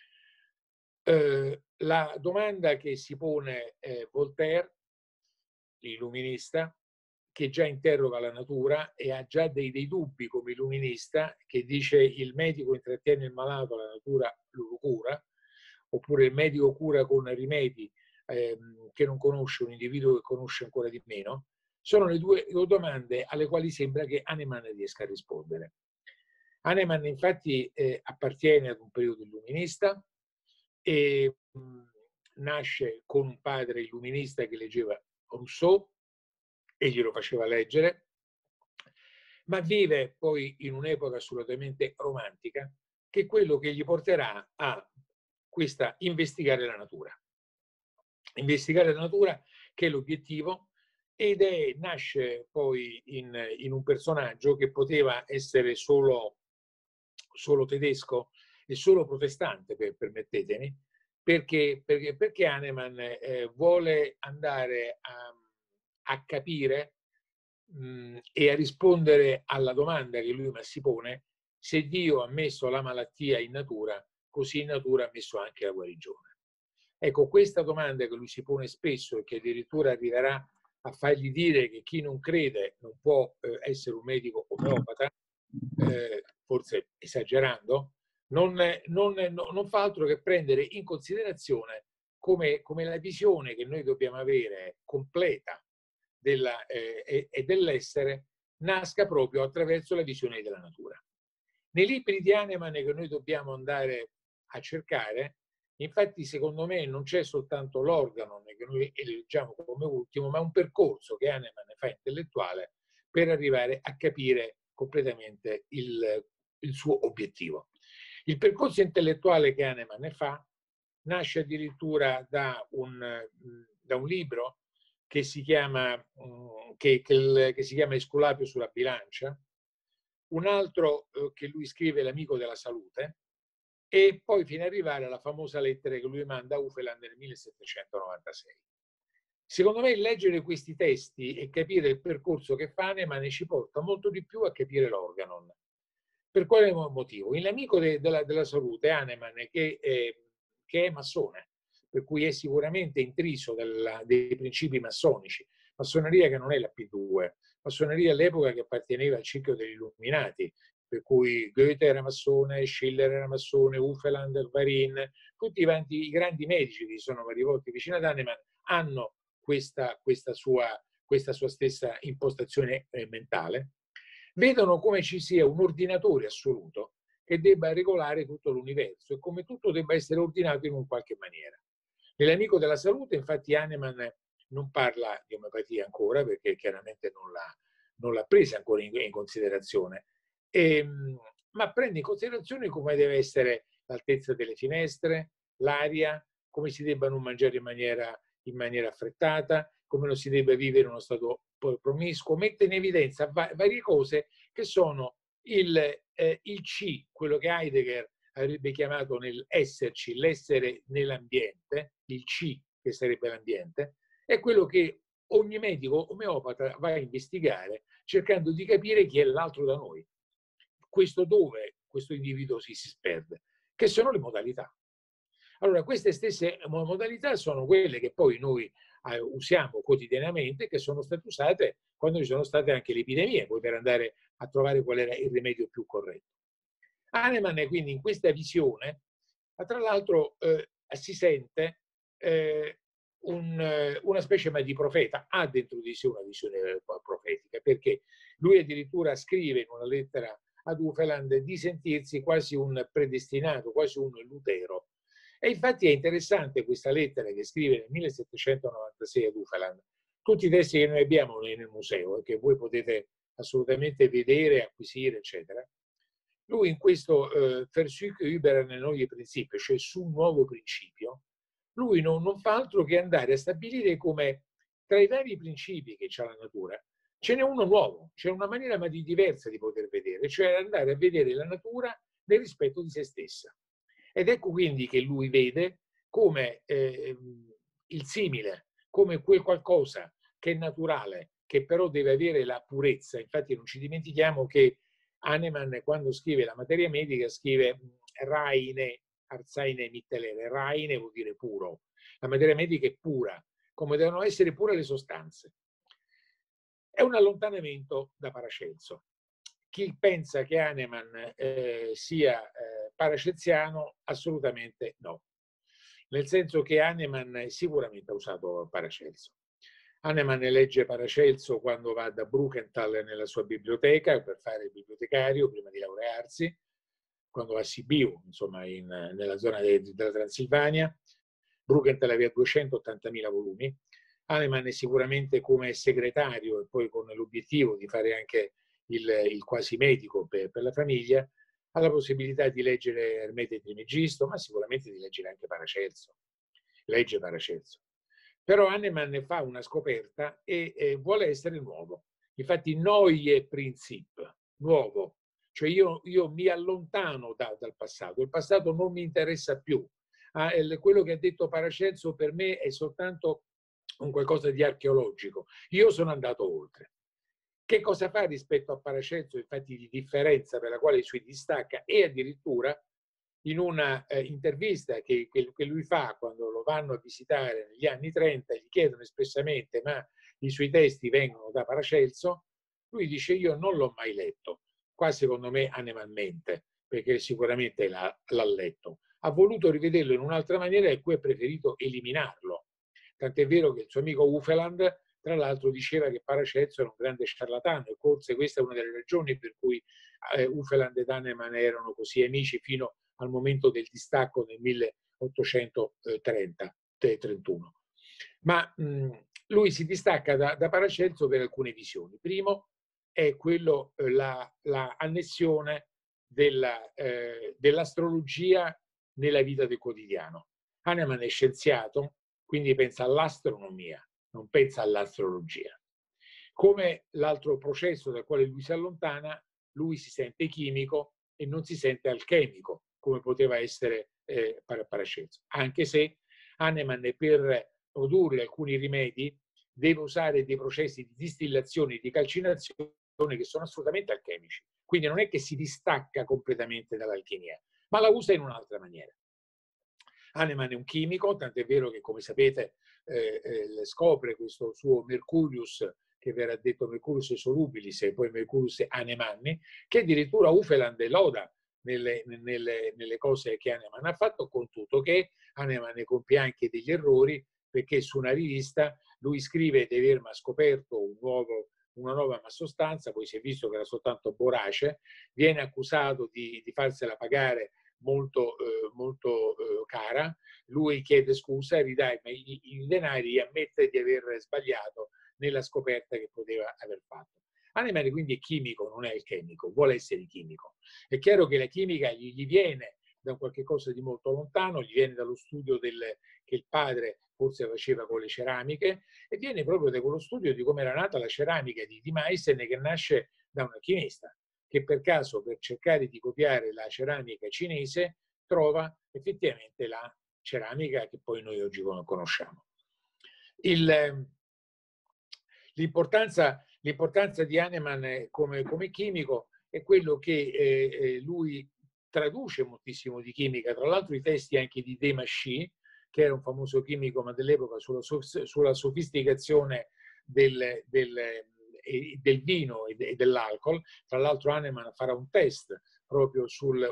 B: La domanda che si pone Voltaire, l'illuminista, che già interroga la natura e ha già dei dubbi come illuminista, che dice il medico intrattiene il malato, la natura lo cura, oppure il medico cura con rimedi che non conosce un individuo che conosce ancora di meno, sono le due domande alle quali sembra che Hahnemann riesca a rispondere. Hahnemann infatti appartiene ad un periodo illuminista e nasce con un padre illuminista che leggeva Rousseau e glielo faceva leggere, ma vive poi in un'epoca assolutamente romantica, che è quello che gli porterà a investigare la natura. Investigare la natura, che è l'obiettivo, ed nasce poi in un personaggio che poteva essere solo tedesco e solo protestante, permettetemi, perché Hahnemann vuole andare a capire e a rispondere alla domanda che lui si pone: se Dio ha messo la malattia in natura, così in natura ha messo anche la guarigione. Ecco, questa domanda che lui si pone spesso e che addirittura arriverà a fargli dire che chi non crede non può essere un medico omeopata, forse esagerando, non fa altro che prendere in considerazione come la visione che noi dobbiamo avere completa dell'essere nasca proprio attraverso la visione della natura. Nei libri di Hahnemann che noi dobbiamo andare a cercare, infatti secondo me non c'è soltanto l'organo che noi eleggiamo come ultimo, ma un percorso che Hahnemann fa intellettuale per arrivare a capire completamente il suo obiettivo. Il percorso intellettuale che Hahnemann fa nasce addirittura da un libro che si chiama Esculapio sulla bilancia, un altro che lui scrive L'amico della salute, e poi fino ad arrivare alla famosa lettera che lui manda a Hufeland nel 1796. Secondo me leggere questi testi e capire il percorso che fa Hahnemann ci porta molto di più a capire l'organon. Per quale motivo? In L'amico della salute, Hahnemann, che è massone, per cui è sicuramente intriso dei principi massonici, massoneria che non è la P2, massoneria all'epoca che apparteneva al ciclo degli Illuminati, per cui Goethe era massone, Schiller era massone, Hufeland, Varin, tutti i grandi medici che sono vari volte vicino ad Hahnemann hanno questa sua stessa impostazione mentale, vedono come ci sia un ordinatore assoluto che debba regolare tutto l'universo e come tutto debba essere ordinato in un qualche maniera. Nell'amico della salute, infatti, Hahnemann non parla di omeopatia ancora, perché chiaramente non l'ha presa ancora in considerazione, ma prende in considerazione come deve essere l'altezza delle finestre, l'aria, come si debba non mangiare in maniera affrettata, come non si debba vivere in uno stato promiscuo, mette in evidenza varie cose che sono il C, quello che Heidegger avrebbe chiamato nell'esserci, l'essere nell'ambiente, il C che sarebbe l'ambiente, è quello che ogni medico omeopata va a investigare cercando di capire chi è l'altro da noi, dove questo individuo si perde, che sono le modalità. Allora, queste stesse modalità sono quelle che poi noi usiamo quotidianamente, che sono state usate quando ci sono state anche le epidemie, poi per andare a trovare qual era il rimedio più corretto. Hahnemann quindi in questa visione, ma tra l'altro si sente una specie di profeta, ha dentro di sé una visione profetica, perché lui addirittura scrive in una lettera ad Hufeland di sentirsi quasi un predestinato, quasi un Lutero. E infatti è interessante questa lettera che scrive nel 1796 ad Uffeland. Tutti i testi che noi abbiamo nel museo e che voi potete assolutamente vedere, acquisire, eccetera. Lui in questo Versuch über eine neue Prinzip, cioè su un nuovo principio, lui non fa altro che andare a stabilire come tra i vari principi che c'ha la natura ce n'è uno nuovo, c'è una maniera ma diversa di poter vedere, cioè andare a vedere la natura nel rispetto di se stessa. Ed ecco quindi che lui vede come il simile, come quel qualcosa che è naturale, che però deve avere la purezza. Infatti non ci dimentichiamo che Hahnemann, quando scrive la materia medica, scrive reine, arzaine mittelere. Reine vuol dire puro. La materia medica è pura, come devono essere pure le sostanze. È un allontanamento da Paracelso. Chi pensa che Hahnemann sia paracelsiano, assolutamente no. Nel senso che Hahnemann sicuramente ha usato Paracelso. Hahnemann legge Paracelso quando va da Bruckenthal nella sua biblioteca per fare il bibliotecario prima di laurearsi, quando va a Sibiu, insomma, nella zona della Transilvania. Bruckenthal aveva 280.000 volumi. Hahnemann sicuramente come segretario e poi con l'obiettivo di fare anche il quasi medico per la famiglia, ha la possibilità di leggere Ermete Trismegisto, ma sicuramente di leggere anche Paracelso. Legge Paracelso. Però Hahnemann fa una scoperta e vuole essere nuovo. Infatti Neue Prinzip, nuovo. Cioè io mi allontano dal passato. Il passato non mi interessa più. Quello che ha detto Paracelso per me è soltanto un qualcosa di archeologico. Io sono andato oltre. Che cosa fa rispetto a Paracelso, infatti, di differenza per la quale si distacca e addirittura in una intervista che lui fa quando lo vanno a visitare negli anni 30, gli chiedono espressamente ma i suoi testi vengono da Paracelso, lui dice io non l'ho mai letto, qua secondo me Hahnemann mente, perché sicuramente l'ha letto, ha voluto rivederlo in un'altra maniera e poi ha preferito eliminarlo, tant'è vero che il suo amico Uffeland tra l'altro diceva che Paracelso era un grande ciarlatano e forse questa è una delle ragioni per cui Uffeland ed Hahnemann erano così amici fino al momento del distacco nel 1830-31. Ma lui si distacca da Paracelso per alcune visioni. Primo è quello, la annessione dell'astrologia nella vita del quotidiano. Hahnemann è scienziato, quindi pensa all'astronomia, non pensa all'astrologia. Come l'altro processo dal quale lui si allontana, lui si sente chimico e non si sente alchemico, come poteva essere Paracelso. Anche se Hahnemann per produrre alcuni rimedi deve usare dei processi di distillazione e di calcinazione che sono assolutamente alchemici. Quindi non è che si distacca completamente dall'alchimia, ma la usa in un'altra maniera. Hahnemann è un chimico, tant'è vero che, come sapete, scopre questo suo Mercurius, che verrà detto Mercurius solubilis e poi Mercurius Hahnemanni, che addirittura Uffeland loda nelle cose che Hahnemann ha fatto, con tutto che Hahnemann ne compie anche degli errori, perché su una rivista lui scrive di aver scoperto una nuova sostanza, poi si è visto che era soltanto borace, viene accusato di farsela pagare molto cara, lui chiede scusa, ridà i denari e ammette di aver sbagliato nella scoperta che poteva aver fatto. Hahnemann quindi è chimico, non è alchemico, vuole essere chimico. È chiaro che la chimica gli viene da un qualche cosa di molto lontano, gli viene dallo studio che il padre forse faceva con le ceramiche e viene proprio da quello studio di come era nata la ceramica di Meissen, che nasce da un alchimista che per caso, per cercare di copiare la ceramica cinese, trova effettivamente la ceramica che poi noi oggi conosciamo. L'importanza di Hahnemann come chimico è quello che lui traduce moltissimo di chimica, tra l'altro i testi anche di Demachy, che era un famoso chimico ma dell'epoca, sulla sofisticazione del vino e dell'alcol. Tra l'altro Hahnemann farà un test proprio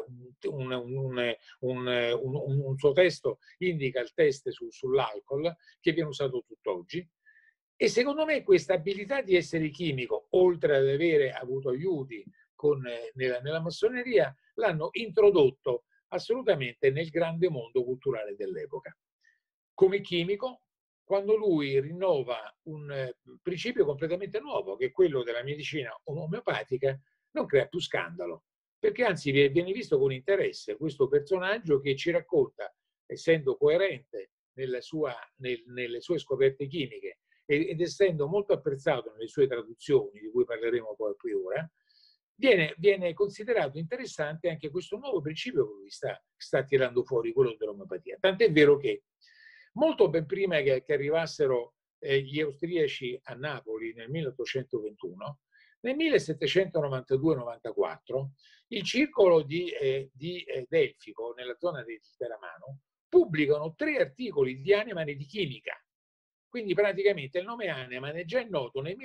B: un suo testo indica il test sull'alcol che viene usato tutt'oggi. E secondo me questa abilità di essere chimico, oltre ad avere avuto aiuti nella massoneria, l'hanno introdotto assolutamente nel grande mondo culturale dell'epoca. Come chimico, quando lui rinnova un principio completamente nuovo, che è quello della medicina omeopatica, non crea più scandalo, perché anzi viene visto con interesse questo personaggio che ci racconta, essendo coerente nelle sue scoperte chimiche ed essendo molto apprezzato nelle sue traduzioni, di cui parleremo poi ora, viene considerato interessante anche questo nuovo principio che lui sta tirando fuori, quello dell'omeopatia. Tant'è vero che molto ben prima che arrivassero gli austriaci a Napoli nel 1821, nel 1792-94 il circolo di Delfico, nella zona di Teramano, pubblicano 3 articoli di Hahnemann e di chimica. Quindi praticamente il nome Hahnemann è già noto nel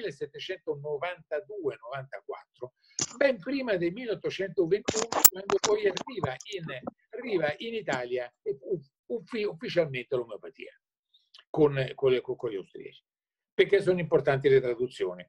B: 1792-94, ben prima del 1821, quando poi arriva in Italia ufficialmente l'omeopatia con gli austriaci. Perché sono importanti le traduzioni?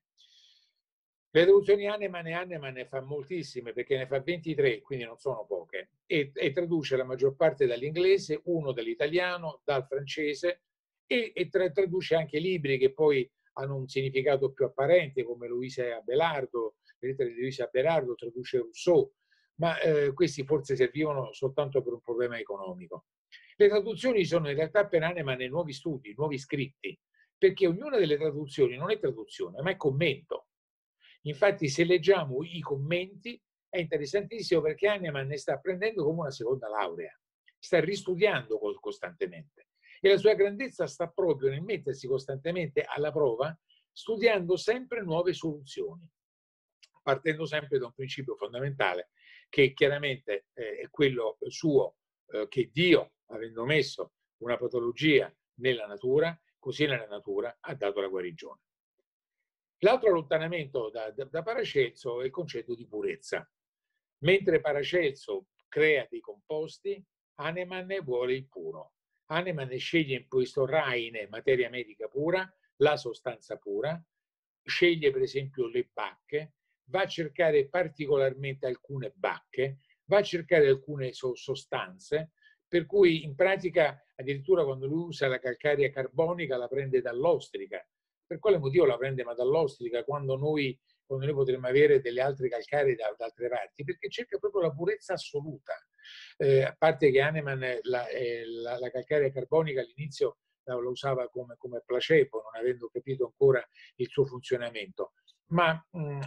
B: Le traduzioni Hahnemann ne fa moltissime, perché ne fa 23, quindi non sono poche, e traduce la maggior parte dall'inglese, uno dall'italiano, dal francese, e traduce anche libri che poi hanno un significato più apparente, come Luisa Abelardo, le lettere di Luisa Abelardo, traduce Rousseau, ma questi forse servivano soltanto per un problema economico. Le traduzioni sono in realtà per Hahnemann nuovi studi, nuovi scritti, perché ognuna delle traduzioni non è traduzione, ma è commento. Infatti, se leggiamo i commenti, è interessantissimo perché Hahnemann ne sta prendendo come una seconda laurea, sta ristudiando costantemente. E la sua grandezza sta proprio nel mettersi costantemente alla prova, studiando sempre nuove soluzioni, partendo sempre da un principio fondamentale, che chiaramente è quello suo, che Dio, avendo messo una patologia nella natura, così nella natura ha dato la guarigione. L'altro allontanamento da Paracelso è il concetto di purezza. Mentre Paracelso crea dei composti, Hahnemann vuole il puro. Hahnemann sceglie in questo Reine, materia medica pura, la sostanza pura, sceglie per esempio le bacche, va a cercare particolarmente alcune bacche, va a cercare alcune sostanze, per cui in pratica addirittura quando lui usa la calcarea carbonica la prende dall'ostrica. Per quale motivo la prende ma dall'ostrica quando noi potremmo avere delle altre calcaree da altre parti? Perché cerca proprio la purezza assoluta. A parte che Hahnemann la calcarea carbonica all'inizio la usava come placebo, non avendo capito ancora il suo funzionamento. Ma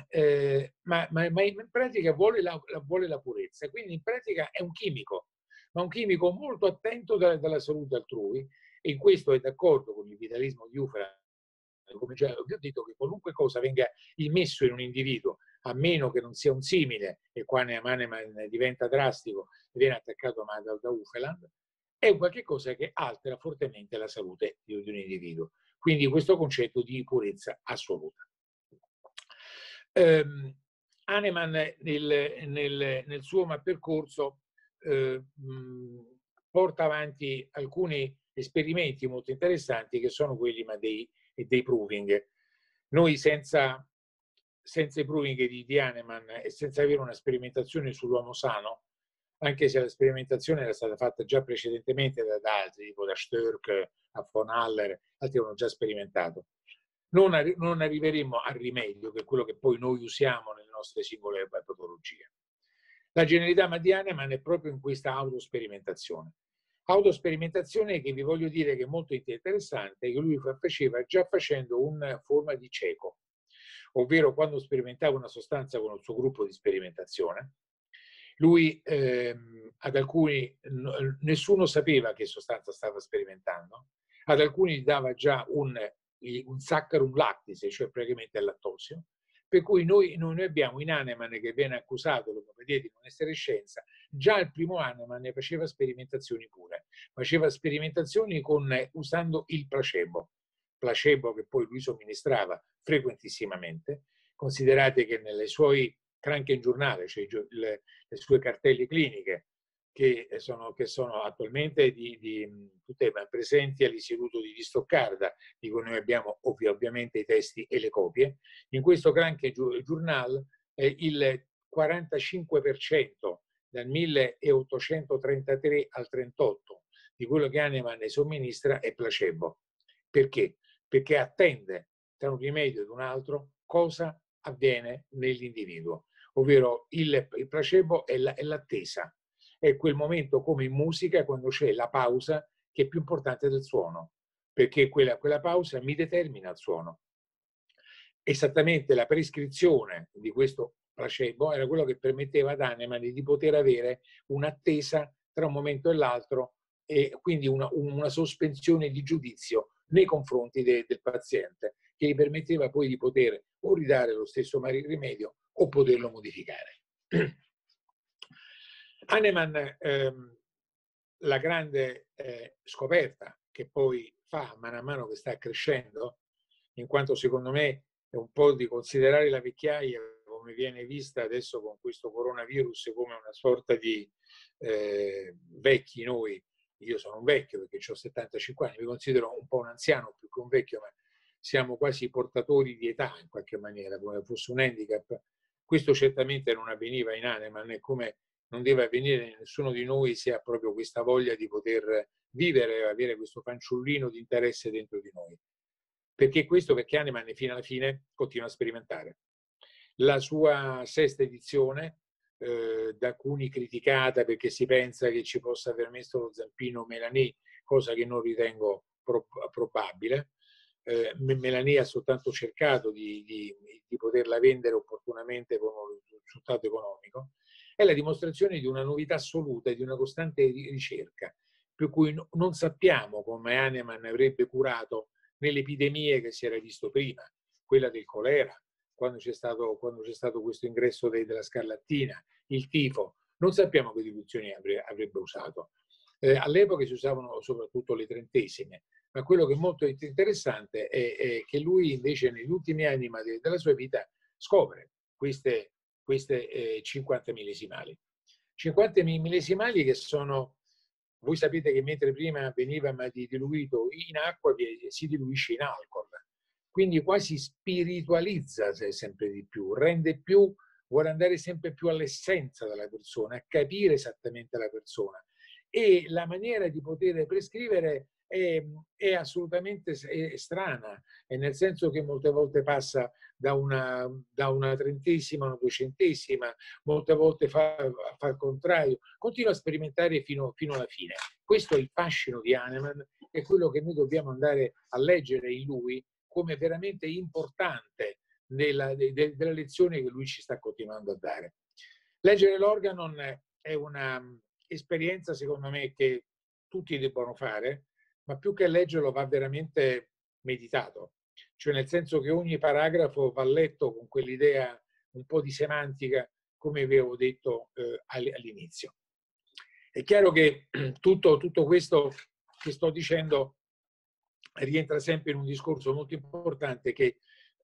B: in pratica vuole la purezza, quindi in pratica è un chimico, ma un chimico molto attento dalla salute altrui, e in questo è d'accordo con il vitalismo di Hufeland. Come già vi ho detto, che qualunque cosa venga immesso in un individuo, a meno che non sia un simile, e qua Hahnemann diventa drastico e viene attaccato da Hufeland, è qualcosa che altera fortemente la salute di un individuo. Quindi questo concetto di purezza assoluta. Hahnemann nel suo percorso porta avanti alcuni esperimenti molto interessanti, che sono quelli dei proving. Noi senza i proving di Hahnemann e senza avere una sperimentazione sull'uomo sano, anche se la sperimentazione era stata fatta già precedentemente da altri, tipo da Störk a von Haller, altri avevano già sperimentato, non arriveremo al rimedio, che è quello che poi noi usiamo nelle nostre singole patologie. La genialità di Hahnemann è proprio in questa autosperimentazione. Autosperimentazione che vi voglio dire che è molto interessante, che lui faceva già facendo una forma di cieco, ovvero quando sperimentava una sostanza con il suo gruppo di sperimentazione, lui ad alcuni nessuno sapeva che sostanza stava sperimentando, ad alcuni gli dava già un saccharum lactis, cioè praticamente il lattosio, per cui noi abbiamo in Hahnemann, che viene accusato l'omeopatia di non essere scienza. Già il primo Hahnemann faceva sperimentazioni pure, faceva sperimentazioni usando il placebo che poi lui somministrava frequentissimamente. Considerate che nelle sue Krankenjournal, cioè le sue cartelle cliniche, che sono attualmente tutte presenti all'Istituto di Stoccarda, di cui noi abbiamo ovviamente i testi e le copie. In questo Krankenjournal il 45% dal 1833 al 38 di quello che Hahnemann somministra è placebo. Perché? Perché attende tra un rimedio ed un altro cosa avviene nell'individuo, ovvero il placebo è l'attesa, è quel momento come in musica quando c'è la pausa che è più importante del suono, perché quella pausa mi determina il suono. Esattamente la prescrizione di questo placebo era quello che permetteva ad Hahnemann di poter avere un'attesa tra un momento e l'altro e quindi una sospensione di giudizio nei confronti del paziente, che gli permetteva poi di poter o ridare lo stesso rimedio o poterlo modificare. Hahnemann, la grande scoperta che poi fa man mano che sta crescendo, in quanto secondo me è un po' di considerare la vecchiaia come viene vista adesso con questo coronavirus come una sorta di vecchi noi. Io sono un vecchio perché ho 75 anni, mi considero un po' un anziano più che un vecchio, ma siamo quasi portatori di età in qualche maniera, come fosse un handicap. Questo certamente non avveniva in Hahnemann, e come non deve avvenire in nessuno di noi se ha proprio questa voglia di poter vivere e avere questo fanciullino di interesse dentro di noi. Perché questo? Perché Hahnemann fino alla fine continua a sperimentare. La sua sesta edizione, da alcuni criticata perché si pensa che ci possa aver messo lo zampino Mélanie, cosa che non ritengo probabile. Mélanie ha soltanto cercato di poterla vendere opportunamente con un risultato economico. È la dimostrazione di una novità assoluta e di una costante ricerca, per cui non sappiamo come Hahnemann avrebbe curato nelle epidemie che si era visto prima, quella del colera, quando c'è stato questo ingresso della scarlattina, il tifo. Non sappiamo che diluzioni avrebbe usato. All'epoca si usavano soprattutto le trentesime, ma quello che è molto interessante è che lui invece negli ultimi anni della sua vita scopre queste 50 millesimali. 50 millesimali che sono, voi sapete che mentre prima veniva diluito in acqua, si diluisce in alcol, quindi quasi spiritualizza sempre di più, vuole andare sempre più all'essenza della persona, a capire esattamente la persona. E la maniera di poter prescrivere è assolutamente strana, nel senso che molte volte passa da una trentesima a una duecentesima, molte volte fa il contrario, continua a sperimentare fino alla fine. Questo è il fascino di Hahnemann, è quello che noi dobbiamo andare a leggere in lui come veramente importante della lezione che lui ci sta continuando a dare. Leggere l'Organon è una esperienza, secondo me, che tutti debbono fare, ma più che leggerlo va veramente meditato, cioè nel senso che ogni paragrafo va letto con quell'idea un po' di semantica, come vi avevo detto all'inizio. È chiaro che tutto questo che sto dicendo rientra sempre in un discorso molto importante che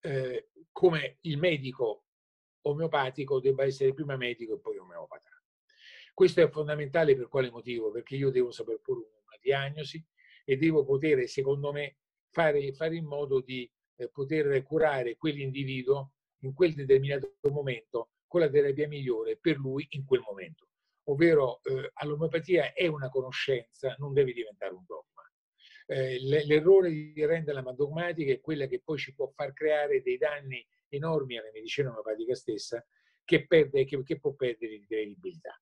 B: come il medico omeopatico debba essere prima medico e poi omeopata. Questo è fondamentale per quale motivo? Perché io devo saper porre una diagnosi e devo poter, secondo me, fare in modo di poter curare quell'individuo in quel determinato momento con la terapia migliore per lui in quel momento. Ovvero all'omeopatia è una conoscenza, non deve diventare un dogma. L'errore di renderla dogmatica è quella che poi ci può far creare dei danni enormi alla medicina omeopatica stessa, che può perdere di credibilità.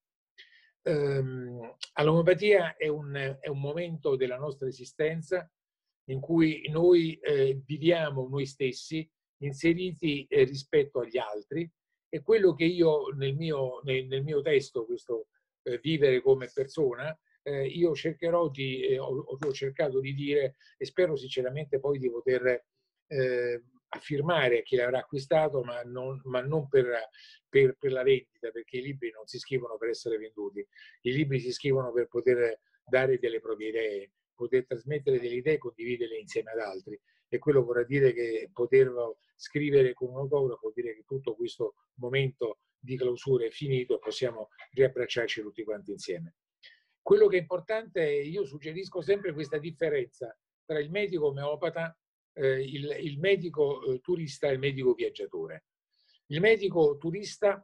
B: All'omeopatia è un momento della nostra esistenza in cui noi viviamo noi stessi inseriti rispetto agli altri, e quello che io nel mio testo, questo vivere come persona, io cercherò ho cercato di dire, e spero sinceramente poi di poter affirmare a chi l'avrà acquistato, ma non per la vendita, perché i libri non si scrivono per essere venduti, i libri si scrivono per poter dare delle proprie idee, poter trasmettere delle idee e condividerle insieme ad altri. E quello vorrà dire che poterlo scrivere con un autografo vuol dire che tutto questo momento di clausura è finito e possiamo riabbracciarci tutti quanti insieme. Quello che è importante, io suggerisco sempre questa differenza tra il medico omeopata, il medico turista e il medico viaggiatore. Il medico turista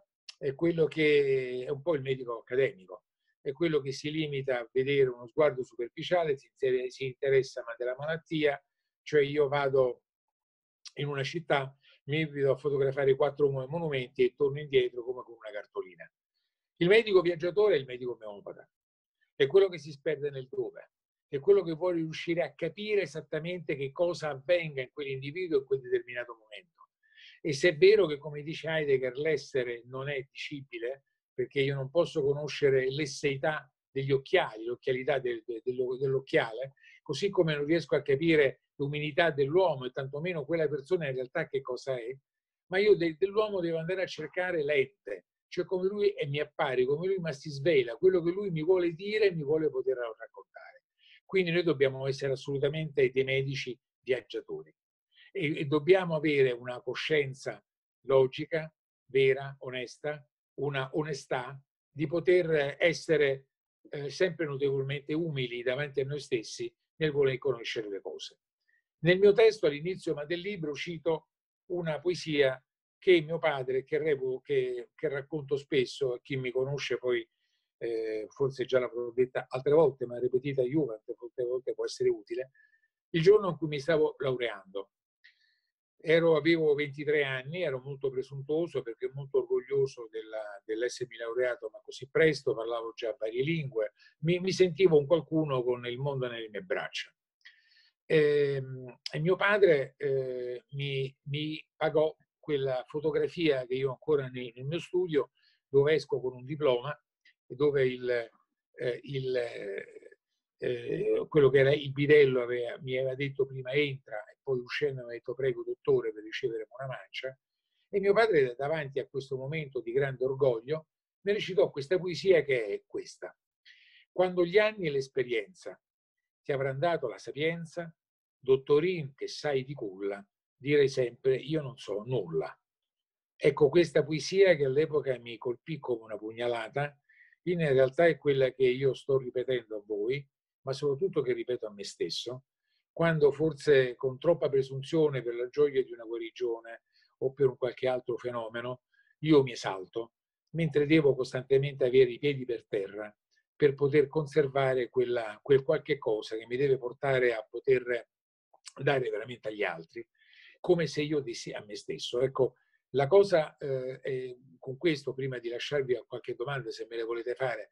B: è quello che è un po' il medico accademico, è quello che si limita a vedere uno sguardo superficiale, si interessa ma della malattia, cioè io vado in una città, mi invito a fotografare 4 monumenti e torno indietro come con una cartolina. Il medico viaggiatore è il medico omeopata, è quello che si sperde nel dove, è quello che vuole riuscire a capire esattamente che cosa avvenga in quell'individuo in quel determinato momento. E se è vero che, come dice Heidegger, l'essere non è dicibile, perché io non posso conoscere l'esseità degli occhiali, l'occhialità dell'occhiale, così come non riesco a capire l'umiltà dell'uomo e tantomeno quella persona in realtà che cosa è, ma io dell'uomo devo andare a cercare l'ente, cioè come lui e mi appare, come lui ma si svela, quello che lui mi vuole dire e mi vuole poter raccontare. Quindi noi dobbiamo essere assolutamente dei medici viaggiatori e dobbiamo avere una coscienza logica, vera, onesta, una onestà di poter essere sempre notevolmente umili davanti a noi stessi nel voler conoscere le cose. Nel mio testo, all'inizio del libro, cito una poesia che mio padre, che racconto spesso, a chi mi conosce poi forse già l'avrò detta altre volte, ma ripetita iuvant, molte volte può essere utile, il giorno in cui mi stavo laureando. Avevo 23 anni, ero molto presuntuoso perché molto orgoglioso dell'essermi laureato, ma così presto, parlavo già varie lingue, mi sentivo un qualcuno con il mondo nelle mie braccia. E mio padre mi pagò quella fotografia che io ho ancora nel mio studio, dove esco con un diploma, dove quello che era il bidello mi aveva detto prima entra e poi uscendo mi ha detto prego dottore per ricevere una mancia, e mio padre davanti a questo momento di grande orgoglio mi recitò questa poesia che è questa: quando gli anni e l'esperienza ti avranno dato la sapienza, dottorin che sai di culla, direi sempre io non so nulla. Ecco, questa poesia che all'epoca mi colpì come una pugnalata, in realtà è quella che io sto ripetendo a voi, ma soprattutto che ripeto a me stesso, quando forse con troppa presunzione per la gioia di una guarigione o per un qualche altro fenomeno, io mi esalto, mentre devo costantemente avere i piedi per terra per poter conservare quel qualche cosa che mi deve portare a poter dare veramente agli altri, come se io dessi a me stesso. Ecco, la cosa con questo, prima di lasciarvi a qualche domanda, se me le volete fare,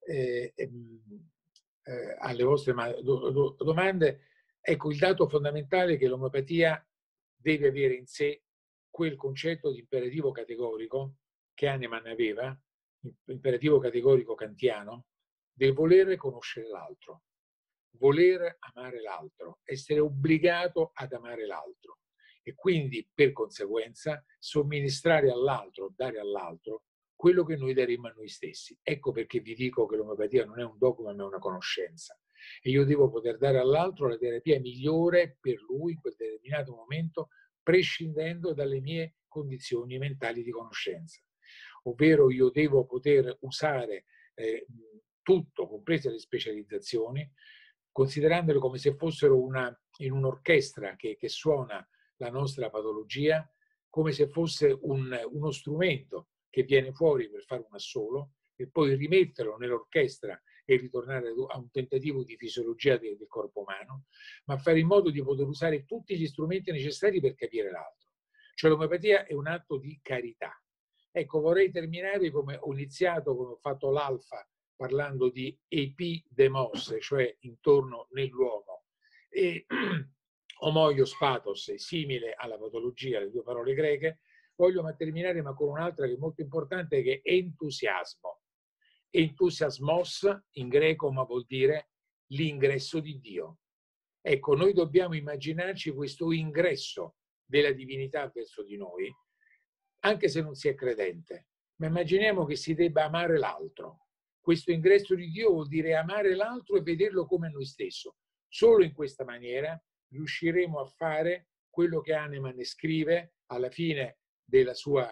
B: alle vostre domande, ecco, il dato fondamentale è che l'omeopatia deve avere in sé quel concetto di imperativo categorico che Hahnemann aveva, imperativo categorico kantiano, del volere conoscere l'altro, voler amare l'altro, essere obbligato ad amare l'altro e quindi per conseguenza somministrare all'altro, dare all'altro quello che noi daremo a noi stessi. Ecco perché vi dico che l'omeopatia non è un dogma ma è una conoscenza e io devo poter dare all'altro la terapia migliore per lui in quel determinato momento, prescindendo dalle mie condizioni mentali di conoscenza. Ovvero io devo poter usare tutto, comprese le specializzazioni, considerandole come se fossero in un'orchestra che suona la nostra patologia, come se fosse uno strumento che viene fuori per fare un assolo e poi rimetterlo nell'orchestra e ritornare a un tentativo di fisiologia del corpo umano, ma fare in modo di poter usare tutti gli strumenti necessari per capire l'altro. Cioè l'omeopatia è un atto di carità. Ecco, vorrei terminare come ho iniziato, come ho fatto l'alfa, parlando di epidemos, cioè intorno nell'uomo, e homoios pathos è simile alla patologia, le due parole greche. Voglio terminare ma con un'altra che è molto importante, che è entusiasmo. Entusiasmos in greco ma vuol dire l'ingresso di Dio. Ecco, noi dobbiamo immaginarci questo ingresso della divinità verso di noi, anche se non si è credente, ma immaginiamo che si debba amare l'altro. Questo ingresso di Dio vuol dire amare l'altro e vederlo come noi stesso. Solo in questa maniera riusciremo a fare quello che Hahnemann scrive alla fine dei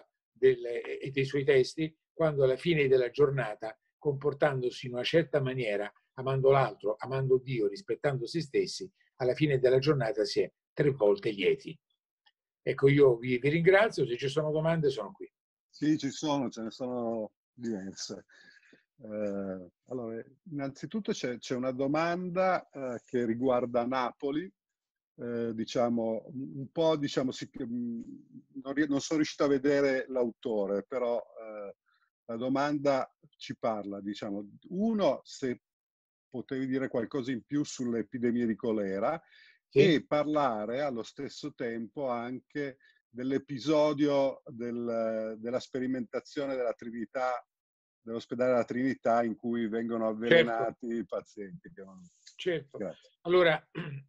B: suoi testi, quando alla fine della giornata, comportandosi in una certa maniera, amando l'altro, amando Dio, rispettando se stessi, alla fine della giornata si è 3 volte lieti. Ecco, io vi ringrazio, se ci sono domande sono qui.
A: Sì, ce ne sono diverse. Allora, innanzitutto c'è una domanda che riguarda Napoli. Diciamo, un po', diciamo, non sono riuscito a vedere l'autore, però la domanda ci parla, diciamo, uno, se potevi dire qualcosa in più sull'epidemia di colera
B: Sì?
A: e parlare allo stesso tempo anche dell'episodio della sperimentazione della Trinità, dell'ospedale della Trinità in cui vengono
B: Certo.
A: avvelenati i pazienti.
B: Certo.
A: Grazie.
B: Allora,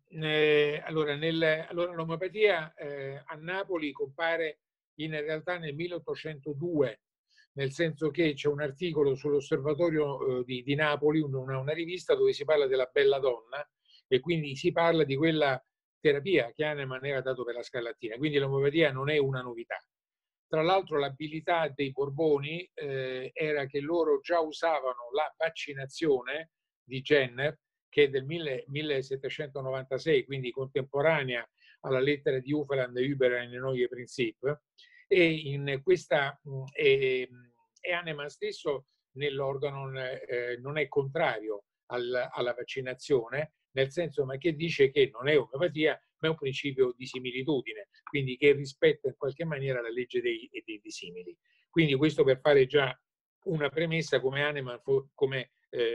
B: l'omeopatia a Napoli compare in realtà nel 1802, nel senso che c'è un articolo sull'Osservatorio di Napoli, una rivista dove si parla della bella donna e quindi si parla di quella terapia che Hahnemann era dato per la scarlattina. Quindi l'omeopatia non è una novità. Tra l'altro l'abilità dei Borboni era che loro già usavano la vaccinazione di Jenner, che è del 1796, quindi contemporanea alla lettera di Hufeland über eine neue Prinzip, e in questa e Hahnemann stesso nell'organo non è contrario alla vaccinazione, nel senso ma che dice che non è omeopatia, ma è un principio di similitudine, quindi che rispetta in qualche maniera la legge dei simili. Quindi questo per fare già una premessa come Hahnemann, come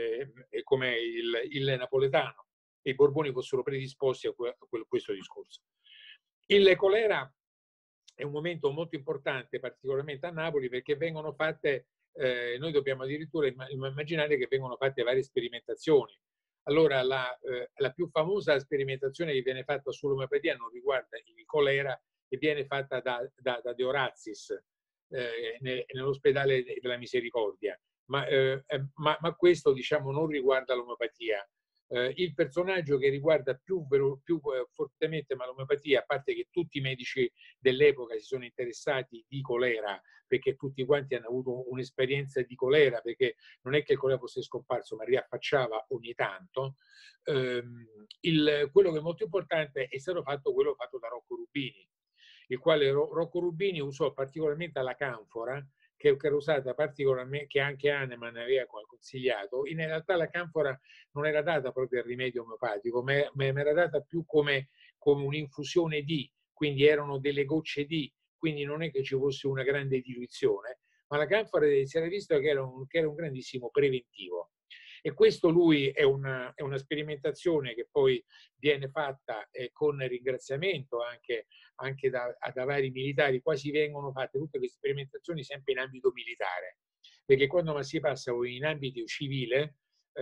B: il napoletano e i Borboni fossero predisposti a questo discorso. Il colera è un momento molto importante, particolarmente a Napoli, perché vengono fatte, noi dobbiamo addirittura immaginare che vengono fatte varie sperimentazioni. Allora, la più famosa sperimentazione che viene fatta sull'omeopatia non riguarda il colera e viene fatta da De Orazis nell'ospedale della Misericordia. Ma questo, diciamo, non riguarda l'omeopatia. Il personaggio che riguarda più fortemente l'omeopatia, a parte che tutti i medici dell'epoca si sono interessati di colera, perché tutti quanti hanno avuto un'esperienza di colera, perché non è che il colera fosse scomparso, ma riaffacciava ogni tanto. Quello che è molto importante è stato fatto quello fatto da Rocco Rubini, il quale Rocco Rubini usò particolarmente la canfora, che era usata particolarmente, che anche Hahnemann aveva consigliato. In realtà la canfora non era data proprio al rimedio omeopatico, ma era data più come un'infusione di, quindi erano delle gocce di, quindi non è che ci fosse una grande diluizione, ma la canfora si era visto che era un grandissimo preventivo. E questo lui è una sperimentazione che poi viene fatta con ringraziamento anche da vari militari, quasi vengono fatte tutte queste sperimentazioni sempre in ambito militare, perché quando si passa in ambito civile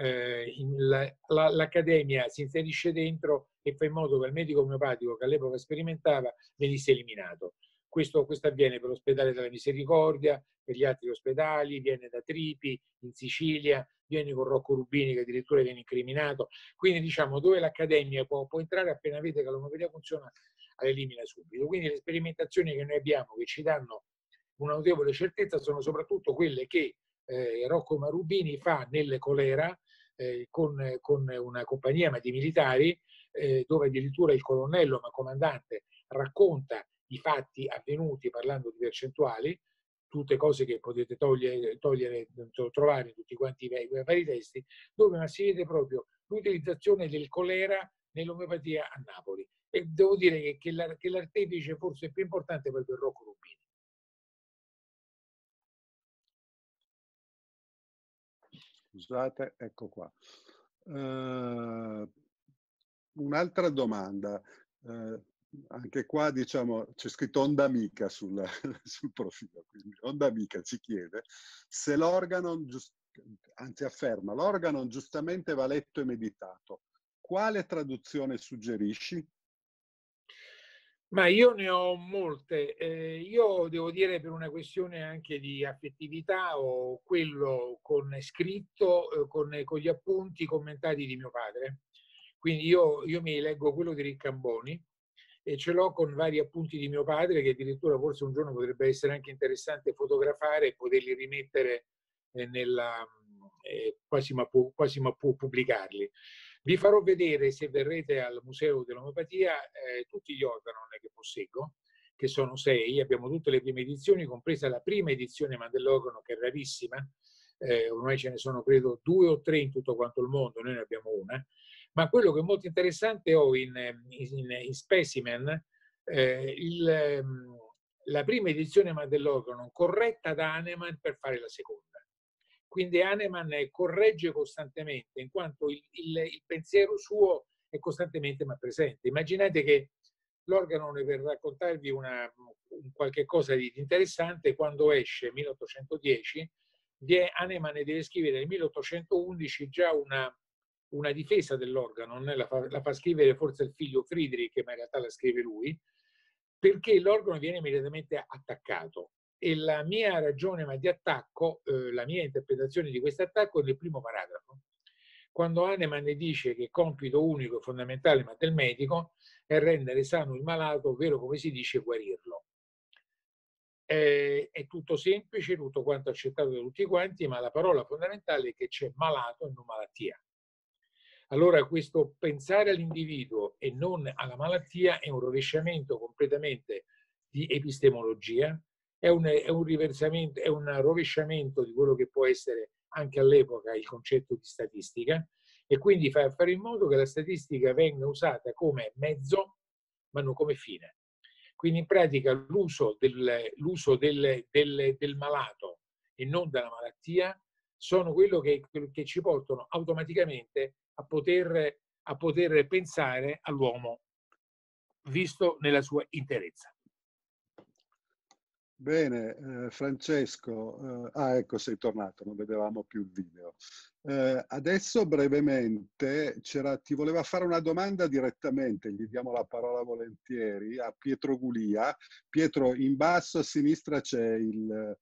B: l'accademia si inserisce dentro e fa in modo che il medico omeopatico che all'epoca sperimentava venisse eliminato. Questo avviene per l'ospedale della Misericordia, per gli altri ospedali, viene da Tripi, in Sicilia, viene con Rocco Rubini che addirittura viene incriminato. Quindi diciamo dove l'accademia può entrare appena vede che l'omeopatia funziona, la elimina subito. Quindi le sperimentazioni che noi abbiamo che ci danno una notevole certezza sono soprattutto quelle che Rocco Marubini fa nelle colera con una compagnia di militari dove addirittura il colonnello, ma comandante, racconta i fatti avvenuti parlando di percentuali, tutte cose che potete trovare in tutti quanti i vari testi, dove si vede proprio l'utilizzazione del colera nell'omeopatia a Napoli. E devo dire che l'artefice forse più importante è proprio Rocco Rubini.
A: Scusate, ecco qua. Un'altra domanda. Anche qua, diciamo, c'è scritto Onda Amica sul profilo. Quindi Onda Amica ci chiede se l'organo, anzi afferma, l'organo giustamente va letto e meditato. Quale traduzione suggerisci?
B: Ma io ne ho molte. Io devo dire per una questione anche di affettività ho quello con scritto, con gli appunti commentati di mio padre. Quindi io mi leggo quello di Riccamboni e ce l'ho con vari appunti di mio padre che addirittura forse un giorno potrebbe essere anche interessante fotografare e poterli rimettere quasi ma pubblicarli. Vi farò vedere, se verrete al Museo dell'Omeopatia, tutti gli organon che posseggo, che sono 6, abbiamo tutte le prime edizioni, compresa la prima edizione Mandelorgano, che è rarissima, ormai ce ne sono credo 2 o 3 in tutto quanto il mondo, noi ne abbiamo una, ma quello che è molto interessante ho in Specimen, la prima edizione Mandelorgano corretta da Hahnemann per fare la seconda. Quindi Hahnemann corregge costantemente, in quanto il pensiero suo è costantemente ma presente. Immaginate che l'organo, per raccontarvi un qualche cosa di interessante, quando esce 1810, Hahnemann deve scrivere nel 1811 già una difesa dell'organo, la fa scrivere forse il figlio Friedrich, ma in realtà la scrive lui, perché l'organo viene immediatamente attaccato. E la mia ragione di attacco, la mia interpretazione di questo attacco è nel primo paragrafo, quando Hahnemann dice che compito unico e fondamentale del medico è rendere sano il malato, ovvero, come si dice, guarirlo. È tutto semplice, tutto quanto accettato da tutti quanti, ma la parola fondamentale è che c'è malato e non malattia. Allora questo pensare all'individuo e non alla malattia è un rovesciamento completamente di epistemologia, è un riversamento, è un rovesciamento di quello che può essere anche all'epoca il concetto di statistica, e quindi fare in modo che la statistica venga usata come mezzo ma non come fine. Quindi in pratica l'uso del malato e non della malattia sono quello che ci portano automaticamente a poter pensare all'uomo visto nella sua interezza.
A: Bene, Francesco, ecco sei tornato, non vedevamo più il video. Adesso brevemente ti voleva fare una domanda direttamente, gli diamo la parola volentieri a Pietro Gulia. Pietro, in basso a sinistra c'è il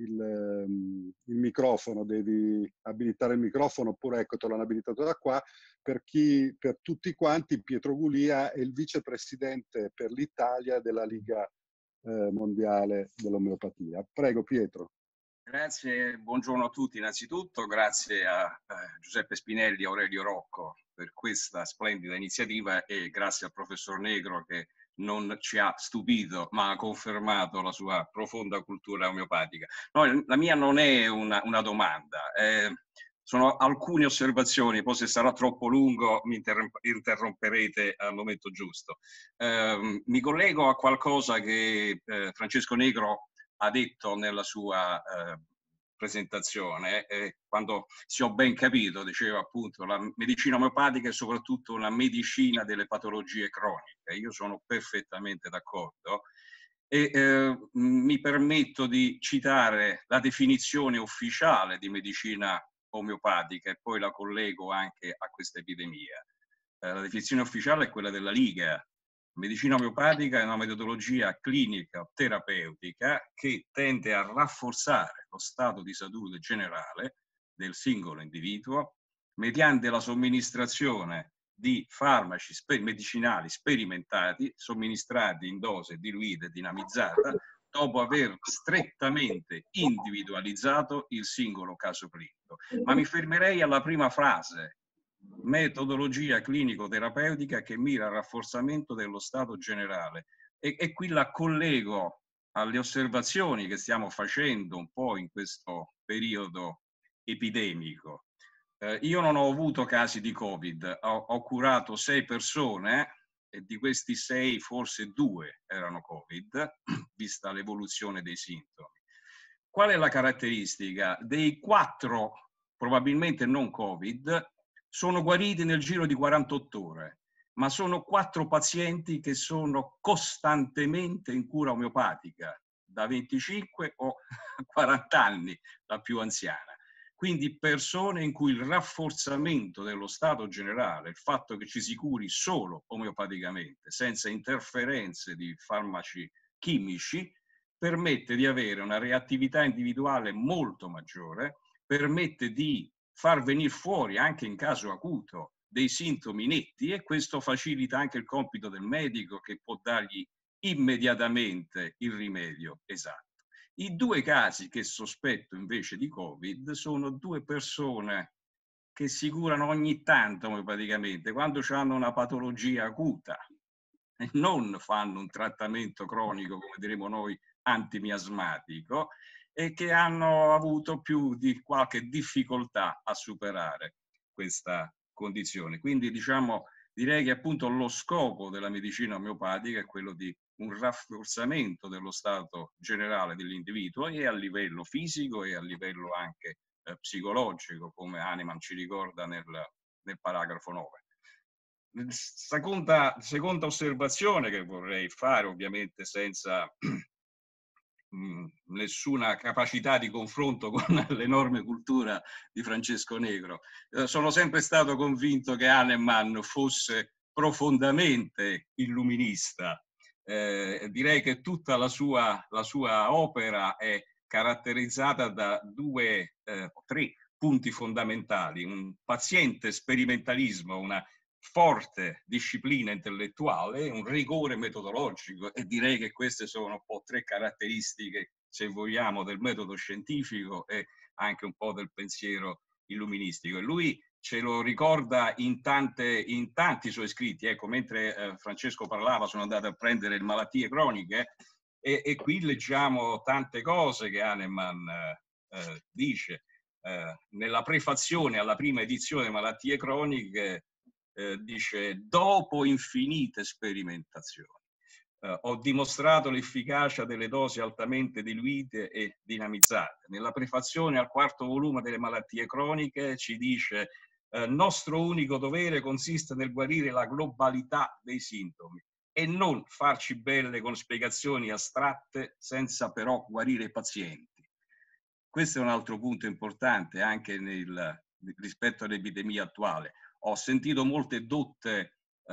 A: microfono, devi abilitare il microfono, oppure ecco te l'hanno abilitato da qua. Per tutti quanti, Pietro Gulia è il vicepresidente per l'Italia della Liga mondiale dell'omeopatia. Prego Pietro.
C: Grazie, buongiorno a tutti innanzitutto, grazie a Giuseppe Spinelli e Aurelio Rocco per questa splendida iniziativa, e grazie al professor Negro che non ci ha stupito ma ha confermato la sua profonda cultura omeopatica. No, la mia non è una domanda, sono alcune osservazioni, poi se sarà troppo lungo mi interromperete al momento giusto. Mi collego a qualcosa che Francesco Negro ha detto nella sua presentazione, quando, se ho ben capito, diceva appunto la medicina omeopatica è soprattutto una medicina delle patologie croniche. Io sono perfettamente d'accordo e mi permetto di citare la definizione ufficiale di medicina omeopatica e poi la collego anche a questa epidemia. La definizione ufficiale è quella della Liga. Medicina omeopatica è una metodologia clinica terapeutica che tende a rafforzare lo stato di salute generale del singolo individuo mediante la somministrazione di farmaci medicinali sperimentati, somministrati in dose diluita e dinamizzata, dopo aver strettamente individualizzato il singolo caso clinico. Ma mi fermerei alla prima frase: metodologia clinico-terapeutica che mira al rafforzamento dello stato generale. E qui la collego alle osservazioni che stiamo facendo un po' in questo periodo epidemico. Io non ho avuto casi di Covid, ho curato 6 persone e di questi 6 forse 2 erano Covid, vista l'evoluzione dei sintomi. Qual è la caratteristica? Dei 4 probabilmente non Covid sono guariti nel giro di 48 ore, ma sono 4 pazienti che sono costantemente in cura omeopatica, da 25 o 40 anni, la più anziana. Quindi persone in cui il rafforzamento dello stato generale, il fatto che ci si curi solo omeopaticamente, senza interferenze di farmaci chimici, permette di avere una reattività individuale molto maggiore, permette di far venire fuori anche in caso acuto dei sintomi netti, e questo facilita anche il compito del medico, che può dargli immediatamente il rimedio esatto. I 2 casi che sospetto invece di Covid sono 2 persone che si curano ogni tanto omeopaticamente, quando hanno una patologia acuta, e non fanno un trattamento cronico, come diremo noi, antimiasmatico, e che hanno avuto più di qualche difficoltà a superare questa condizione. Quindi direi che appunto lo scopo della medicina omeopatica è quello di un rafforzamento dello stato generale dell'individuo, e a livello fisico e a livello anche psicologico, come Hahnemann ci ricorda nel paragrafo 9. Seconda osservazione che vorrei fare, ovviamente senza nessuna capacità di confronto con l'enorme cultura di Francesco Negro. Sono sempre stato convinto che Hahnemann fosse profondamente illuminista. Direi che tutta la sua opera è caratterizzata da tre punti fondamentali: un paziente sperimentalismo, una forte disciplina intellettuale, un rigore metodologico, e direi che queste sono un po' tre caratteristiche, se vogliamo, del metodo scientifico e anche un po' del pensiero illuministico. E lui ce lo ricorda in tanti suoi scritti. Ecco, mentre Francesco parlava, sono andato a prendere le malattie croniche, e qui leggiamo tante cose che Hahnemann dice. Nella prefazione alla prima edizione Malattie croniche dice: dopo infinite sperimentazioni ho dimostrato l'efficacia delle dosi altamente diluite e dinamizzate. Nella prefazione al 4º volume delle malattie croniche ci dice: nostro unico dovere consiste nel guarire la globalità dei sintomi e non farci belle con spiegazioni astratte senza però guarire i pazienti. Questo è un altro punto importante anche rispetto all'epidemia attuale. Ho sentito molte dotte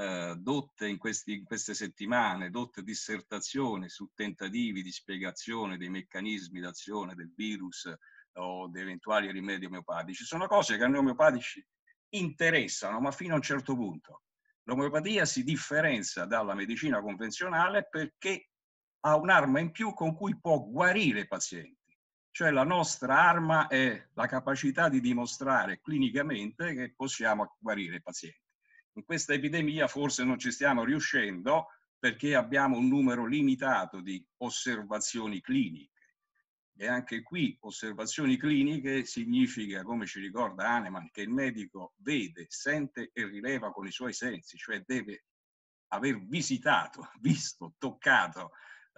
C: in queste settimane, dotte dissertazioni su tentativi di spiegazione dei meccanismi d'azione del virus o di eventuali rimedi omeopatici. Sono cose che a noi omeopatici interessano, ma fino a un certo punto. L'omeopatia si differenzia dalla medicina convenzionale perché ha un'arma in più con cui può guarire i pazienti. Cioè la nostra arma è la capacità di dimostrare clinicamente che possiamo guarire i pazienti. In questa epidemia forse non ci stiamo riuscendo perché abbiamo un numero limitato di osservazioni cliniche. E anche qui osservazioni cliniche significa, come ci ricorda Hahnemann, che il medico vede, sente e rileva con i suoi sensi, cioè deve aver visitato, visto, toccato,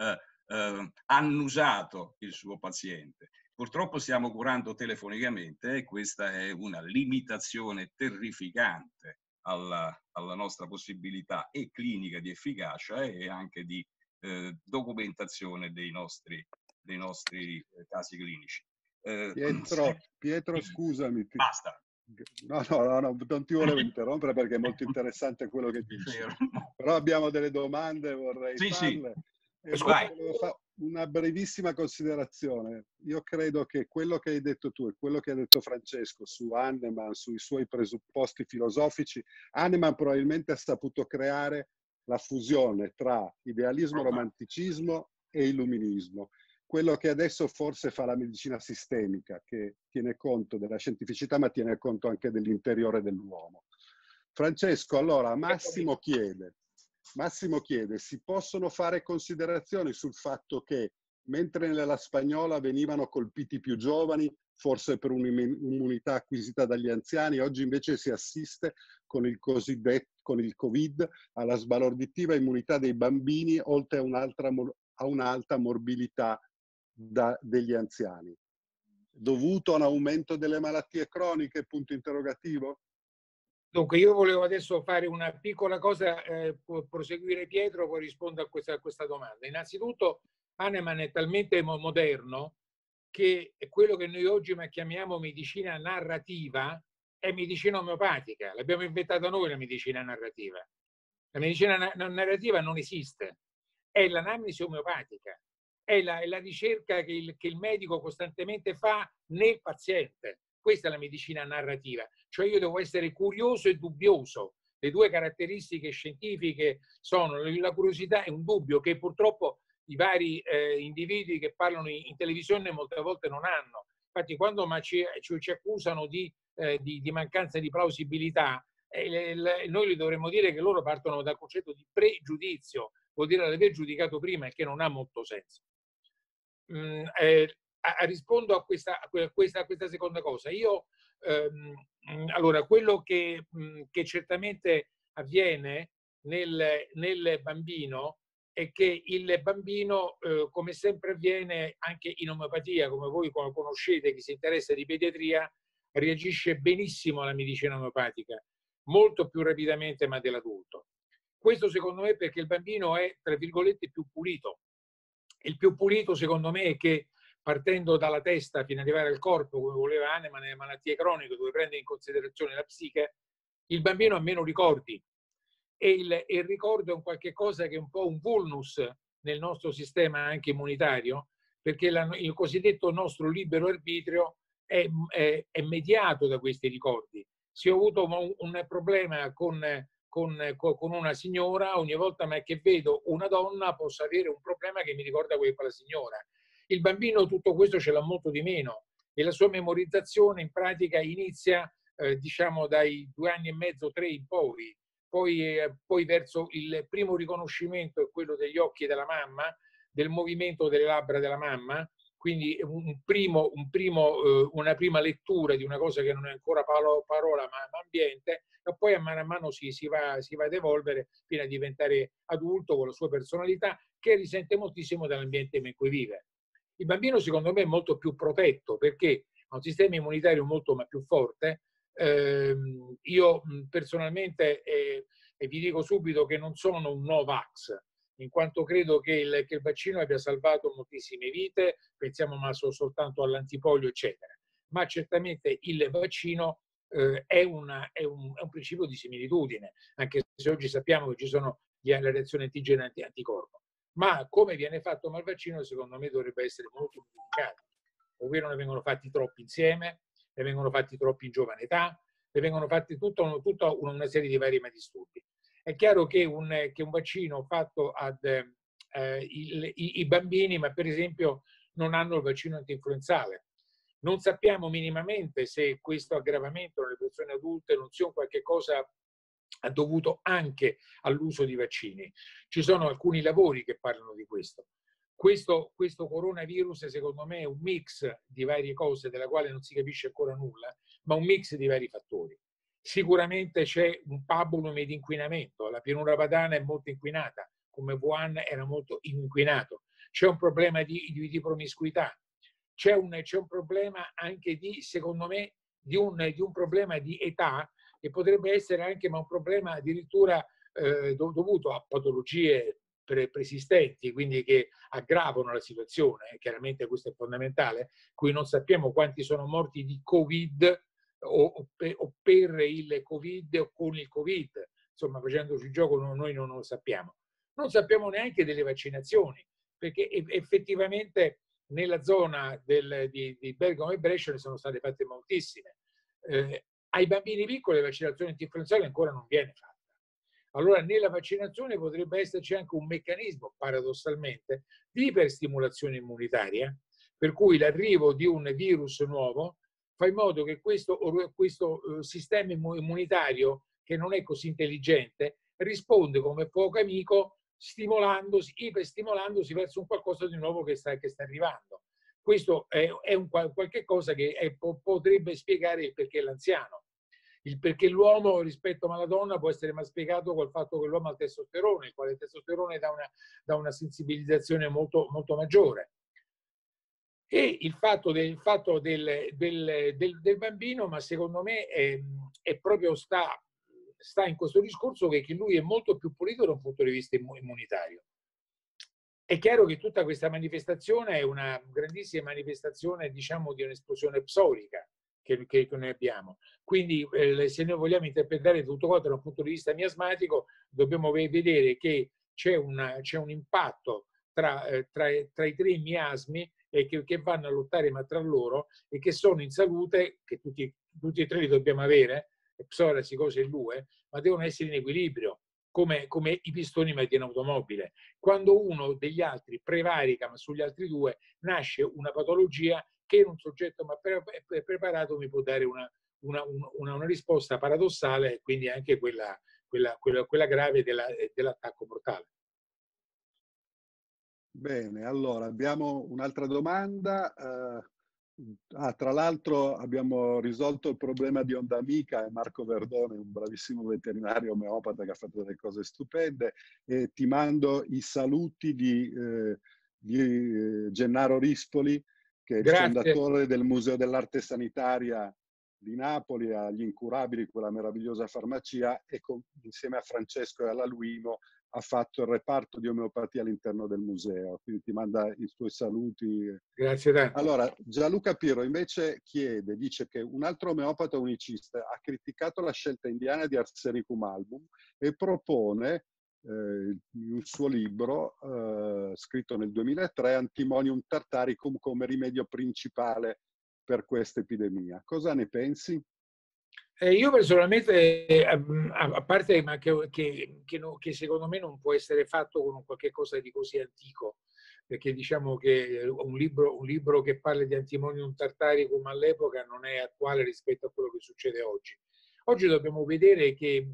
C: annusato il suo paziente. Purtroppo stiamo curando telefonicamente e questa è una limitazione terrificante alla nostra possibilità e clinica di efficacia e anche di documentazione dei nostri casi clinici.
A: Pietro, scusami.
C: Basta.
A: No, non ti volevo interrompere perché è molto interessante quello che dici. Però abbiamo delle domande, vorrei farle. E volevo fare una brevissima considerazione. Io credo che quello che hai detto tu e quello che ha detto Francesco su Hahnemann, sui suoi presupposti filosofici, Hahnemann probabilmente ha saputo creare la fusione tra idealismo, romanticismo e illuminismo. Quello che adesso forse fa la medicina sistemica, che tiene conto della scientificità ma tiene conto anche dell'interiore dell'uomo. Francesco, allora Massimo chiede, si possono fare considerazioni sul fatto che mentre nella spagnola venivano colpiti più giovani, forse per un'immunità acquisita dagli anziani, oggi invece si assiste con il Covid alla sbalorditiva immunità dei bambini, oltre a un'alta morbilità degli anziani. Dovuto a un aumento delle malattie croniche? Punto interrogativo.
B: Dunque, io volevo adesso fare una piccola cosa, proseguire Pietro, poi rispondo a questa domanda. Innanzitutto, Hahnemann è talmente moderno che quello che noi oggi chiamiamo medicina narrativa è medicina omeopatica. L'abbiamo inventata noi la medicina narrativa. La medicina narrativa non esiste, è l'anamnesi omeopatica, è la ricerca che il medico costantemente fa nel paziente. Questa è la medicina narrativa, cioè io devo essere curioso e dubbioso. Le due caratteristiche scientifiche sono la curiosità e un dubbio che purtroppo i vari individui che parlano in televisione molte volte non hanno. Infatti quando ci accusano di mancanza di plausibilità, noi gli dovremmo dire che loro partono dal concetto di pregiudizio, vuol dire aver giudicato prima, e che non ha molto senso. Rispondo a questa seconda cosa. Io, allora, quello che certamente avviene nel bambino è che il bambino, come sempre avviene anche in omeopatia, come voi conoscete, chi si interessa di pediatria, reagisce benissimo alla medicina omeopatica, molto più rapidamente ma dell'adulto. Questo secondo me perché il bambino è, tra virgolette, più pulito. Il più pulito secondo me è che, partendo dalla testa fino ad arrivare al corpo, come voleva Hahnemann nelle malattie croniche, dove prende in considerazione la psiche, il bambino ha meno ricordi. E il ricordo è un qualche cosa che è un po' un vulnus nel nostro sistema anche immunitario, perché il cosiddetto nostro libero arbitrio è mediato da questi ricordi. Se ho avuto un problema con una signora, ogni volta che vedo una donna posso avere un problema che mi ricorda quella signora. Il bambino tutto questo ce l'ha molto di meno e la sua memorizzazione in pratica inizia diciamo dai 2 anni e mezzo, 3 in poi verso il primo riconoscimento è quello degli occhi della mamma, del movimento delle labbra della mamma, quindi una prima lettura di una cosa che non è ancora parola ma ambiente, e poi a mano si va ad evolvere fino a diventare adulto con la sua personalità, che risente moltissimo dall'ambiente in cui vive. Il bambino secondo me è molto più protetto perché ha un sistema immunitario molto più forte. Io personalmente vi dico subito che non sono un Novax, in quanto credo che il vaccino abbia salvato moltissime vite, pensiamo ma soltanto all'antipolio eccetera, ma certamente il vaccino è un principio di similitudine, anche se oggi sappiamo che ci sono le reazioni antigene e anticorpo, ma come viene fatto il vaccino secondo me dovrebbe essere molto modificato, ovvero ne vengono fatti troppi insieme, ne vengono fatti troppi in giovane età, ne vengono fatti tutta una serie di vari disturbi. È chiaro che un vaccino fatto i bambini, ma per esempio non hanno il vaccino antinfluenzale. Non sappiamo minimamente se questo aggravamento nelle persone adulte non sia un qualche cosa dovuto anche all'uso di vaccini. Ci sono alcuni lavori che parlano di questo. Questo coronavirus secondo me è un mix di varie cose della quale non si capisce ancora nulla, ma un mix di vari fattori. Sicuramente c'è un pabulum di inquinamento, la pianura padana è molto inquinata, come Wuhan era molto inquinato. C'è un problema di promiscuità, c'è un problema anche secondo me, di un problema di età che potrebbe essere anche ma un problema addirittura dovuto a patologie preesistenti, quindi che aggravano la situazione. Chiaramente questo è fondamentale, qui non sappiamo quanti sono morti di Covid o per il Covid o con il Covid, insomma facendoci gioco noi non lo sappiamo. Non sappiamo neanche delle vaccinazioni, perché effettivamente nella zona di Bergamo e Brescia ne sono state fatte moltissime. Ai bambini piccoli la vaccinazione antinfluenzale ancora non viene fatta. Allora nella vaccinazione potrebbe esserci anche un meccanismo, paradossalmente, di iperstimolazione immunitaria, per cui l'arrivo di un virus nuovo fa in modo che questo sistema immunitario, che non è così intelligente, risponde come fuoco amico, iperstimolandosi verso un qualcosa di nuovo che sta arrivando. Questo è un qualche cosa che potrebbe spiegare il perché l'anziano. Il perché l'uomo rispetto alla donna può essere mal spiegato col fatto che l'uomo ha il testosterone, il quale il testosterone dà una sensibilizzazione molto, molto maggiore. E il fatto del bambino, ma secondo me è proprio sta in questo discorso che lui è molto più pulito da un punto di vista immunitario. È chiaro che tutta questa manifestazione è una grandissima manifestazione, diciamo, di un'esplosione psorica che noi abbiamo. Quindi se noi vogliamo interpretare tutto quanto da un punto di vista miasmatico, dobbiamo vedere che c'è un impatto tra i 3 miasmi che vanno a lottare tra loro e che sono in salute, che tutti e 3 li dobbiamo avere, psora, psicosi e lue, ma devono essere in equilibrio, come i pistoni metti in automobile. Quando uno degli altri prevarica, ma sugli altri 2, nasce una patologia che in un soggetto ma preparato mi può dare una risposta paradossale, e quindi anche quella grave dell'attacco mortale.
A: Bene, allora abbiamo un'altra domanda. Tra l'altro abbiamo risolto il problema di Onda Amica, e Marco Verdone, un bravissimo veterinario omeopata che ha fatto delle cose stupende, e ti mando i saluti di Gennaro Rispoli, che è il
B: Grazie,
A: fondatore del Museo dell'Arte Sanitaria di Napoli, agli Incurabili, quella meravigliosa farmacia, e insieme a Francesco e alla Luino ha fatto il reparto di omeopatia all'interno del museo, quindi ti manda i tuoi saluti.
B: grazie tanto.
A: Allora, Gianluca Pirro invece dice che un altro omeopata unicista ha criticato la scelta indiana di Arsenicum album e propone in un suo libro scritto nel 2003 Antimonium tartaricum come rimedio principale per questa epidemia. Cosa ne pensi?
B: Io personalmente, a parte ma che secondo me non può essere fatto con un qualche cosa di così antico, perché diciamo che un libro che parla di Antimonium tartaricum all'epoca non è attuale rispetto a quello che succede oggi. Oggi dobbiamo vedere che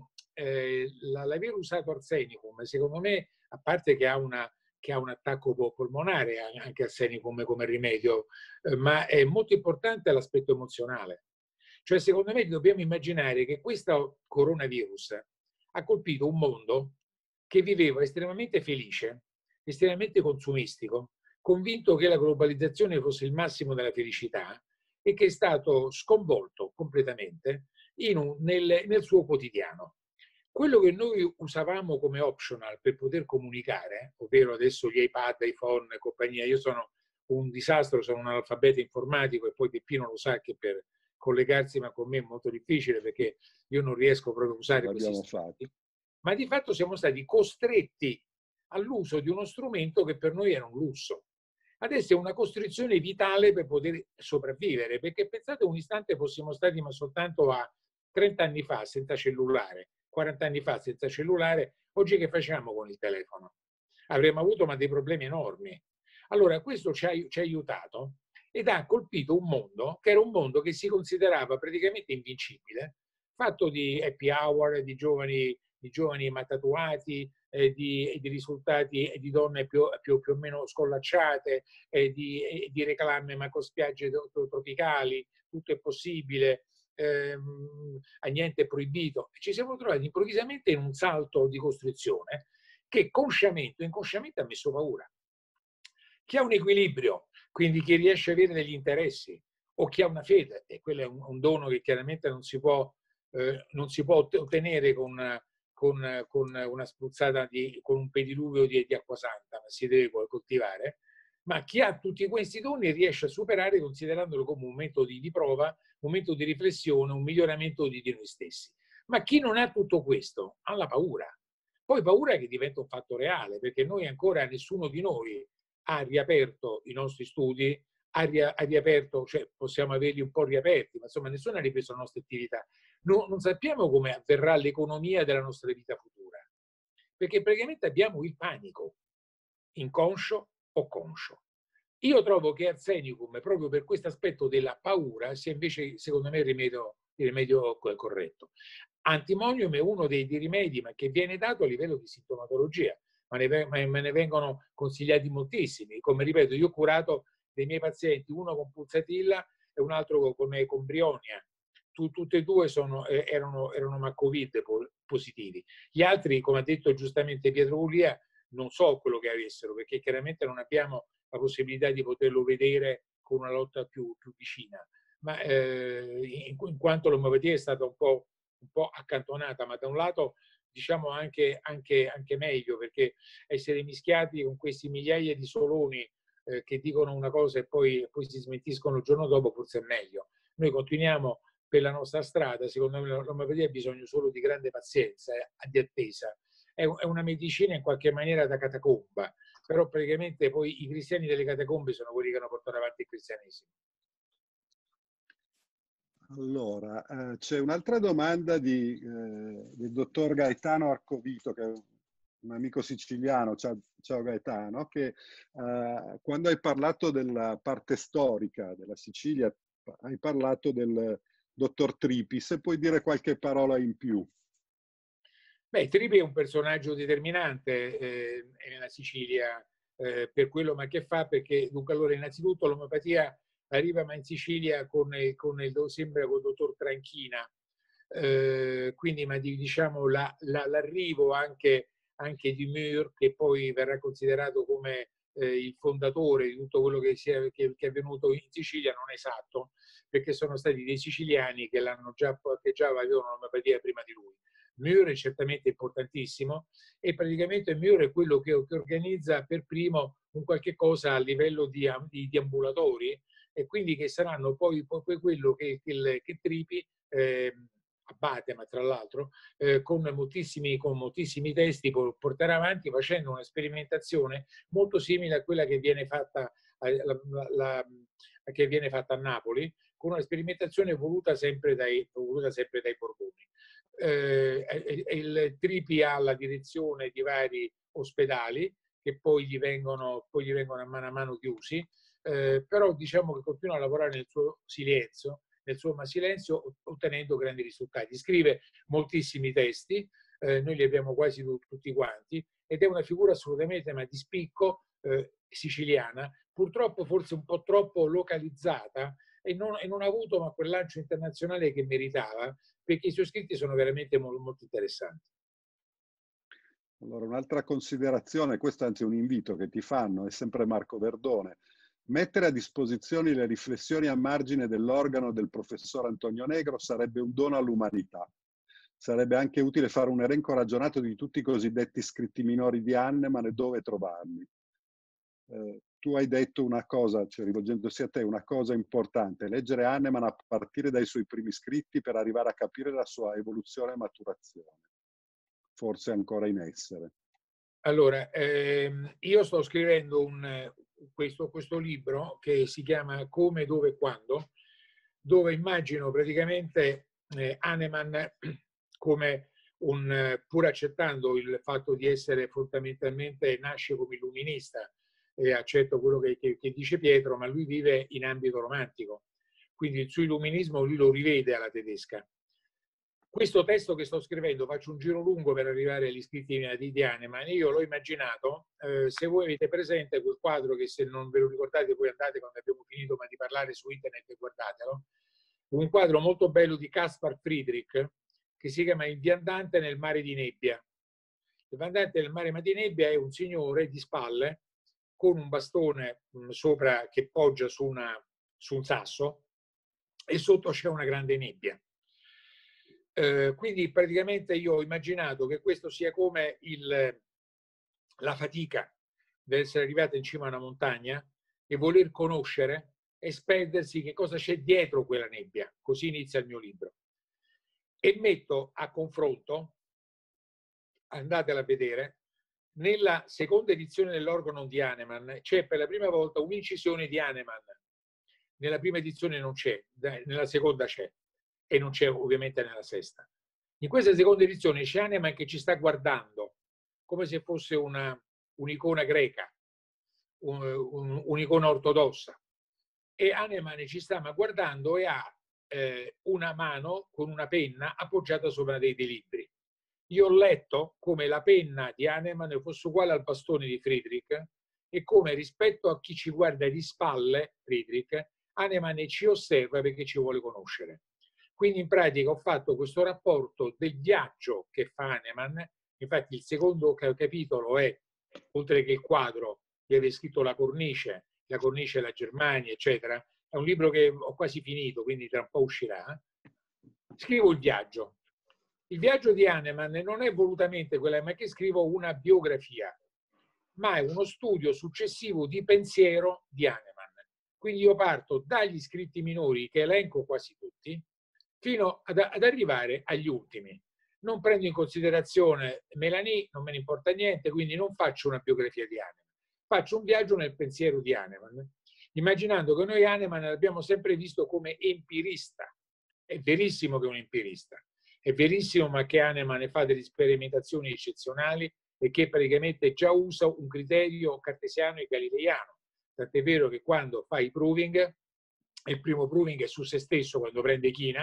B: l'aver usato arsenicum, secondo me, a parte che ha un attacco polmonare, anche arsenicum come rimedio, ma è molto importante l'aspetto emozionale. Cioè, secondo me dobbiamo immaginare che questo coronavirus ha colpito un mondo che viveva estremamente felice, estremamente consumistico, convinto che la globalizzazione fosse il massimo della felicità e che è stato sconvolto completamente nel suo quotidiano. Quello che noi usavamo come optional per poter comunicare, ovvero adesso gli iPad, iPhone e compagnia, io sono un disastro, sono un analfabeta informatico e poi Peppino lo sa che per collegarsi, ma con me è molto difficile perché io non riesco proprio a usare questi strumenti, ma di fatto siamo stati costretti all'uso di uno strumento che per noi era un lusso. Adesso è una costrizione vitale per poter sopravvivere, perché pensate un istante fossimo stati ma soltanto a 30 anni fa senza cellulare, 40 anni fa senza cellulare, oggi che facciamo con il telefono? Avremmo avuto ma dei problemi enormi. Allora questo ci ha aiutato ed ha colpito un mondo che era un mondo che si considerava praticamente invincibile, fatto di happy hour, di giovani ma tatuati, di risultati e di donne più o meno scollacciate, di reclame ma con spiagge tropicali, tutto è possibile, a niente è proibito. Ci siamo trovati improvvisamente in un salto di costruzione che consciamente o inconsciamente ha messo paura. Chi ha un equilibrio, quindi chi riesce a avere degli interessi, o chi ha una fede, e quello è un dono che chiaramente non si può ottenere con una spruzzata, con un pediluvio di acqua santa, ma si deve coltivare. Ma chi ha tutti questi doni riesce a superare considerandolo come un momento di prova, un momento di riflessione, un miglioramento di noi stessi. Ma chi non ha tutto questo ha la paura. Poi paura che diventa un fatto reale, perché noi ancora, nessuno di noi ha riaperto i nostri studi, ha riaperto, cioè possiamo averli un po' riaperti, ma insomma nessuno ha ripreso la nostra attività. Non sappiamo come avverrà l'economia della nostra vita futura, perché praticamente abbiamo il panico, inconscio o conscio. Io trovo che Arsenicum, proprio per questo aspetto della paura, sia invece, secondo me, il rimedio corretto. Antimonium è uno dei rimedi, ma che viene dato a livello di sintomatologia, ma ne vengono consigliati moltissimi. Come ripeto, io ho curato dei miei pazienti, uno con pulsatilla e un altro con brionia. Tutte e due erano Covid positivi. Gli altri, come ha detto giustamente Pietro Ulia, non so quello che avessero, perché chiaramente non abbiamo la possibilità di poterlo vedere con una lotta più vicina. Ma in quanto l'omeopatia è stata un po' accantonata, ma da un lato diciamo anche meglio, perché essere mischiati con questi migliaia di soloni che dicono una cosa e poi si smentiscono il giorno dopo, forse è meglio. Noi continuiamo per la nostra strada, secondo me l'omeopatia ha bisogno solo di grande pazienza, di attesa. È una medicina in qualche maniera da catacomba, però praticamente poi i cristiani delle catacombe sono quelli che hanno portato avanti il cristianesimo.
A: Allora, c'è un'altra domanda del dottor Gaetano Arcovito, che è un amico siciliano. Ciao Gaetano, che quando hai parlato della parte storica della Sicilia, hai parlato dottor Tripi, se puoi dire qualche parola in più.
B: Beh, Tripi è un personaggio determinante nella Sicilia per quello che fa, perché dunque allora innanzitutto l'omeopatia arriva ma in Sicilia sembra con il dottor Tranchina, quindi diciamo l'arrivo anche di Muir, che poi verrà considerato come il fondatore di tutto quello che è avvenuto in Sicilia, non è esatto, perché sono stati dei siciliani che già avevano l'omeopatia prima di lui. Muir è certamente importantissimo e praticamente Muir è quello che organizza per primo un qualche cosa a livello di ambulatori, e quindi che saranno poi quello che Tripi Abate, ma tra l'altro con moltissimi testi porterà avanti, facendo una sperimentazione molto simile a quella che viene fatta a Napoli, con una sperimentazione voluta sempre dai Borboni. Il Tripi ha la direzione di vari ospedali che poi gli vengono a mano chiusi, però diciamo che continua a lavorare nel suo silenzio, ottenendo grandi risultati. Scrive moltissimi testi, noi li abbiamo quasi tutti quanti, ed è una figura assolutamente di spicco siciliana, purtroppo forse un po' troppo localizzata, e non ha avuto quel lancio internazionale che meritava, perché i suoi scritti sono veramente molto interessanti.
A: Allora, un'altra considerazione, questo anzi è un invito che ti fanno, è sempre Marco Verdone: mettere a disposizione le riflessioni a margine dell'organo del professor Antonio Negro sarebbe un dono all'umanità. Sarebbe anche utile fare un elenco ragionato di tutti i cosiddetti scritti minori di Hahnemann e dove trovarli. Tu hai detto una cosa, cioè rivolgendosi a te, una cosa importante: leggere Hahnemann a partire dai suoi primi scritti per arrivare a capire la sua evoluzione e maturazione, forse ancora in essere.
B: Allora, io sto scrivendo questo libro che si chiama Come, Dove e Quando, dove immagino praticamente Hahnemann come pur accettando il fatto di essere fondamentalmente, nasce come illuminista, e accetto quello che dice Pietro, ma lui vive in ambito romantico, quindi il suo illuminismo lui lo rivede alla tedesca. Questo testo che sto scrivendo, faccio un giro lungo per arrivare agli scritti di Hahnemann. Io l'ho immaginato, se voi avete presente quel quadro, che se non ve lo ricordate voi andate quando abbiamo finito di parlare su internet e guardatelo, un quadro molto bello di Caspar Friedrich che si chiama Il viandante nel mare di nebbia. Il viandante nel mare di nebbia è un signore di spalle con un bastone sopra che poggia su un sasso, e sotto c'è una grande nebbia. Quindi praticamente io ho immaginato che questo sia come la fatica di essere arrivata in cima a una montagna e voler conoscere e sperdersi che cosa c'è dietro quella nebbia. Così inizia il mio libro. E metto a confronto, andatela a vedere, nella seconda edizione dell'Organon di Hahnemann c'è per la prima volta un'incisione di Hahnemann. Nella prima edizione non c'è, nella seconda c'è, e non c'è ovviamente nella sesta. In questa seconda edizione c'è Hahnemann che ci sta guardando come se fosse un'icona greca, un'icona ortodossa, e Hahnemann ci sta guardando e ha una mano con una penna appoggiata sopra dei libri. Io ho letto come la penna di Hahnemann fosse uguale al bastone di Friedrich, e come rispetto a chi ci guarda di spalle, Friedrich, Hahnemann ci osserva perché ci vuole conoscere. Quindi in pratica ho fatto questo rapporto del viaggio che fa Hahnemann. Infatti il secondo capitolo è, oltre che il quadro, di aver scritto la cornice e la Germania, eccetera. È un libro che ho quasi finito, quindi tra un po' uscirà. Scrivo il viaggio. Il viaggio di Hahnemann non è volutamente quella, ma che scrivo una biografia, ma è uno studio successivo di pensiero di Hahnemann. Quindi io parto dagli scritti minori, che elenco quasi tutti, fino ad arrivare agli ultimi. Non prendo in considerazione Mélanie, non me ne importa niente, quindi non faccio una biografia di Hahnemann. Faccio un viaggio nel pensiero di Hahnemann, immaginando che noi Hahnemann l'abbiamo sempre visto come empirista. È verissimo che è un empirista, è verissimo, ma che Hahnemann fa delle sperimentazioni eccezionali e che praticamente già usa un criterio cartesiano e galileiano. Tant'è vero che quando fa i proving, il primo proving è su se stesso, quando prende china,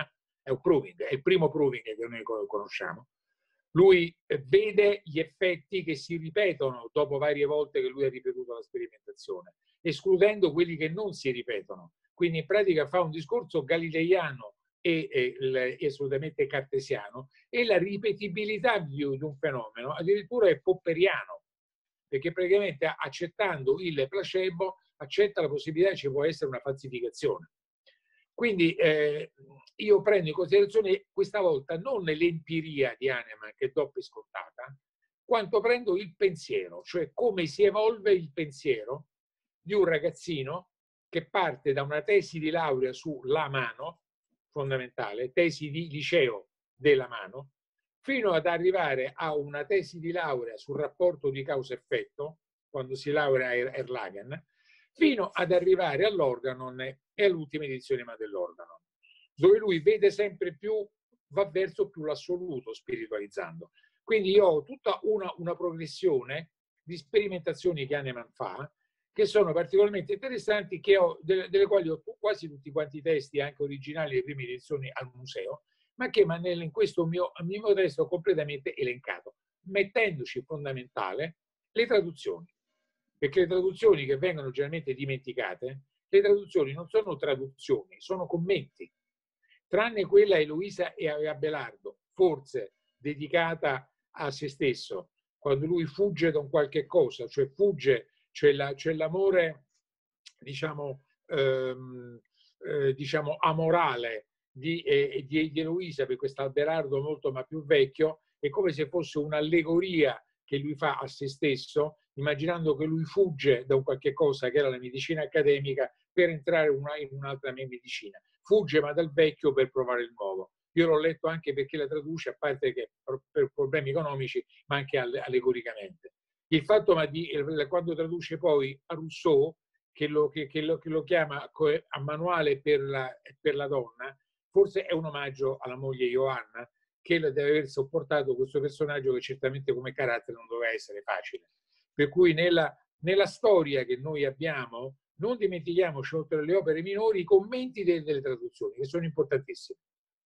B: è un proving, è il primo proving che noi conosciamo. Lui vede gli effetti che si ripetono dopo varie volte che lui ha ripetuto la sperimentazione, escludendo quelli che non si ripetono. Quindi in pratica fa un discorso galileiano e assolutamente cartesiano, e la ripetibilità di un fenomeno addirittura è popperiano, perché praticamente accettando il placebo accetta la possibilità che ci può essere una falsificazione. Quindi io prendo in considerazione questa volta non l'empiria di Hahnemann, che do per scontata, quanto prendo il pensiero, cioè come si evolve il pensiero di un ragazzino che parte da una tesi di laurea sulla mano, fondamentale, tesi di liceo della mano, fino ad arrivare a una tesi di laurea sul rapporto di causa-effetto, quando si laurea a Erlangen, fino ad arrivare all'Organon e all'ultima edizione dell'Organon, dove lui vede sempre più, va verso più l'assoluto, spiritualizzando. Quindi io ho tutta una progressione di sperimentazioni che Hahnemann fa, che sono particolarmente interessanti, delle quali ho quasi tutti quanti i testi, anche originali delle prime edizioni, al museo, ma che in questo mio testo ho completamente elencato, mettendoci fondamentale le traduzioni. Perché le traduzioni che vengono generalmente dimenticate, le traduzioni non sono traduzioni, sono commenti. Tranne quella a Eloisa e a Abelardo, forse dedicata a se stesso, quando lui fugge da un qualche cosa, cioè fugge, c'è l'amore, diciamo amorale di Eloisa per questo Abelardo molto ma più vecchio, è come se fosse un'allegoria che lui fa a se stesso, immaginando che lui fugge da un qualche cosa che era la medicina accademica per entrare in un'altra medicina. Fugge ma dal vecchio per provare il nuovo. Io l'ho letto anche perché la traduce, a parte che per problemi economici, ma anche allegoricamente. Il fatto quando traduce poi a Rousseau, che lo chiama a manuale per la donna, forse è un omaggio alla moglie Johanna, che deve aver sopportato questo personaggio che certamente come carattere non doveva essere facile. Per cui nella storia che noi abbiamo, non dimentichiamoci, oltre alle opere minori, i commenti delle traduzioni, che sono importantissimi.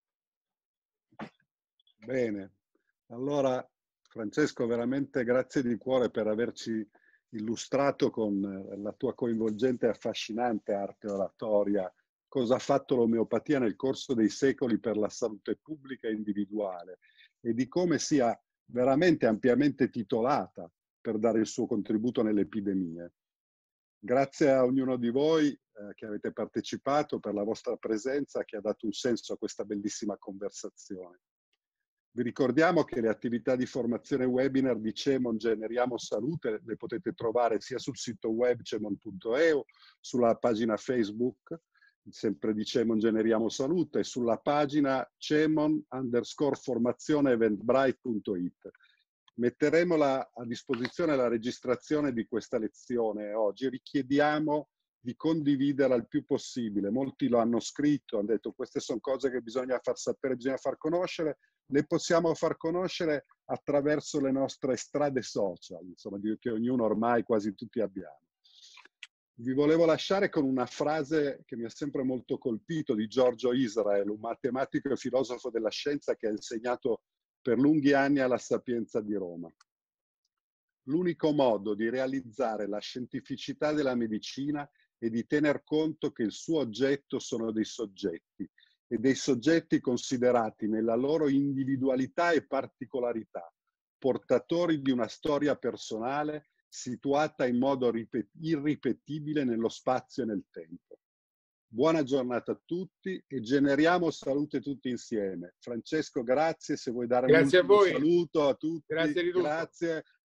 A: Bene, allora Francesco, veramente grazie di cuore per averci illustrato con la tua coinvolgente e affascinante arte oratoria cosa ha fatto l'omeopatia nel corso dei secoli per la salute pubblica e individuale, e di come sia veramente ampiamente titolata per dare il suo contributo nelle epidemie. Grazie a ognuno di voi che avete partecipato, per la vostra presenza che ha dato un senso a questa bellissima conversazione. Vi ricordiamo che le attività di formazione webinar di CEMON Generiamo Salute le potete trovare sia sul sito web cemon.eu, sulla pagina Facebook sempre di CEMON Generiamo Salute, e sulla pagina CEMON_formazione eventbrite.it. Metteremo a disposizione la registrazione di questa lezione oggi. Richiediamo di condividerla il più possibile. Molti lo hanno scritto, hanno detto queste sono cose che bisogna far sapere, bisogna far conoscere. Le possiamo far conoscere attraverso le nostre strade social, insomma, che ognuno ormai quasi tutti abbiamo. Vi volevo lasciare con una frase che mi ha sempre molto colpito di Giorgio Israel, un matematico e filosofo della scienza che ha insegnato per lunghi anni alla Sapienza di Roma. L'unico modo di realizzare la scientificità della medicina è di tener conto che il suo oggetto sono dei soggetti, e dei soggetti considerati nella loro individualità e particolarità, portatori di una storia personale situata in modo irripetibile nello spazio e nel tempo. Buona giornata a tutti e generiamo salute tutti insieme. Francesco, grazie. Se vuoi dare un ultimo saluto a tutti.
B: Grazie di tutto.
A: Grazie.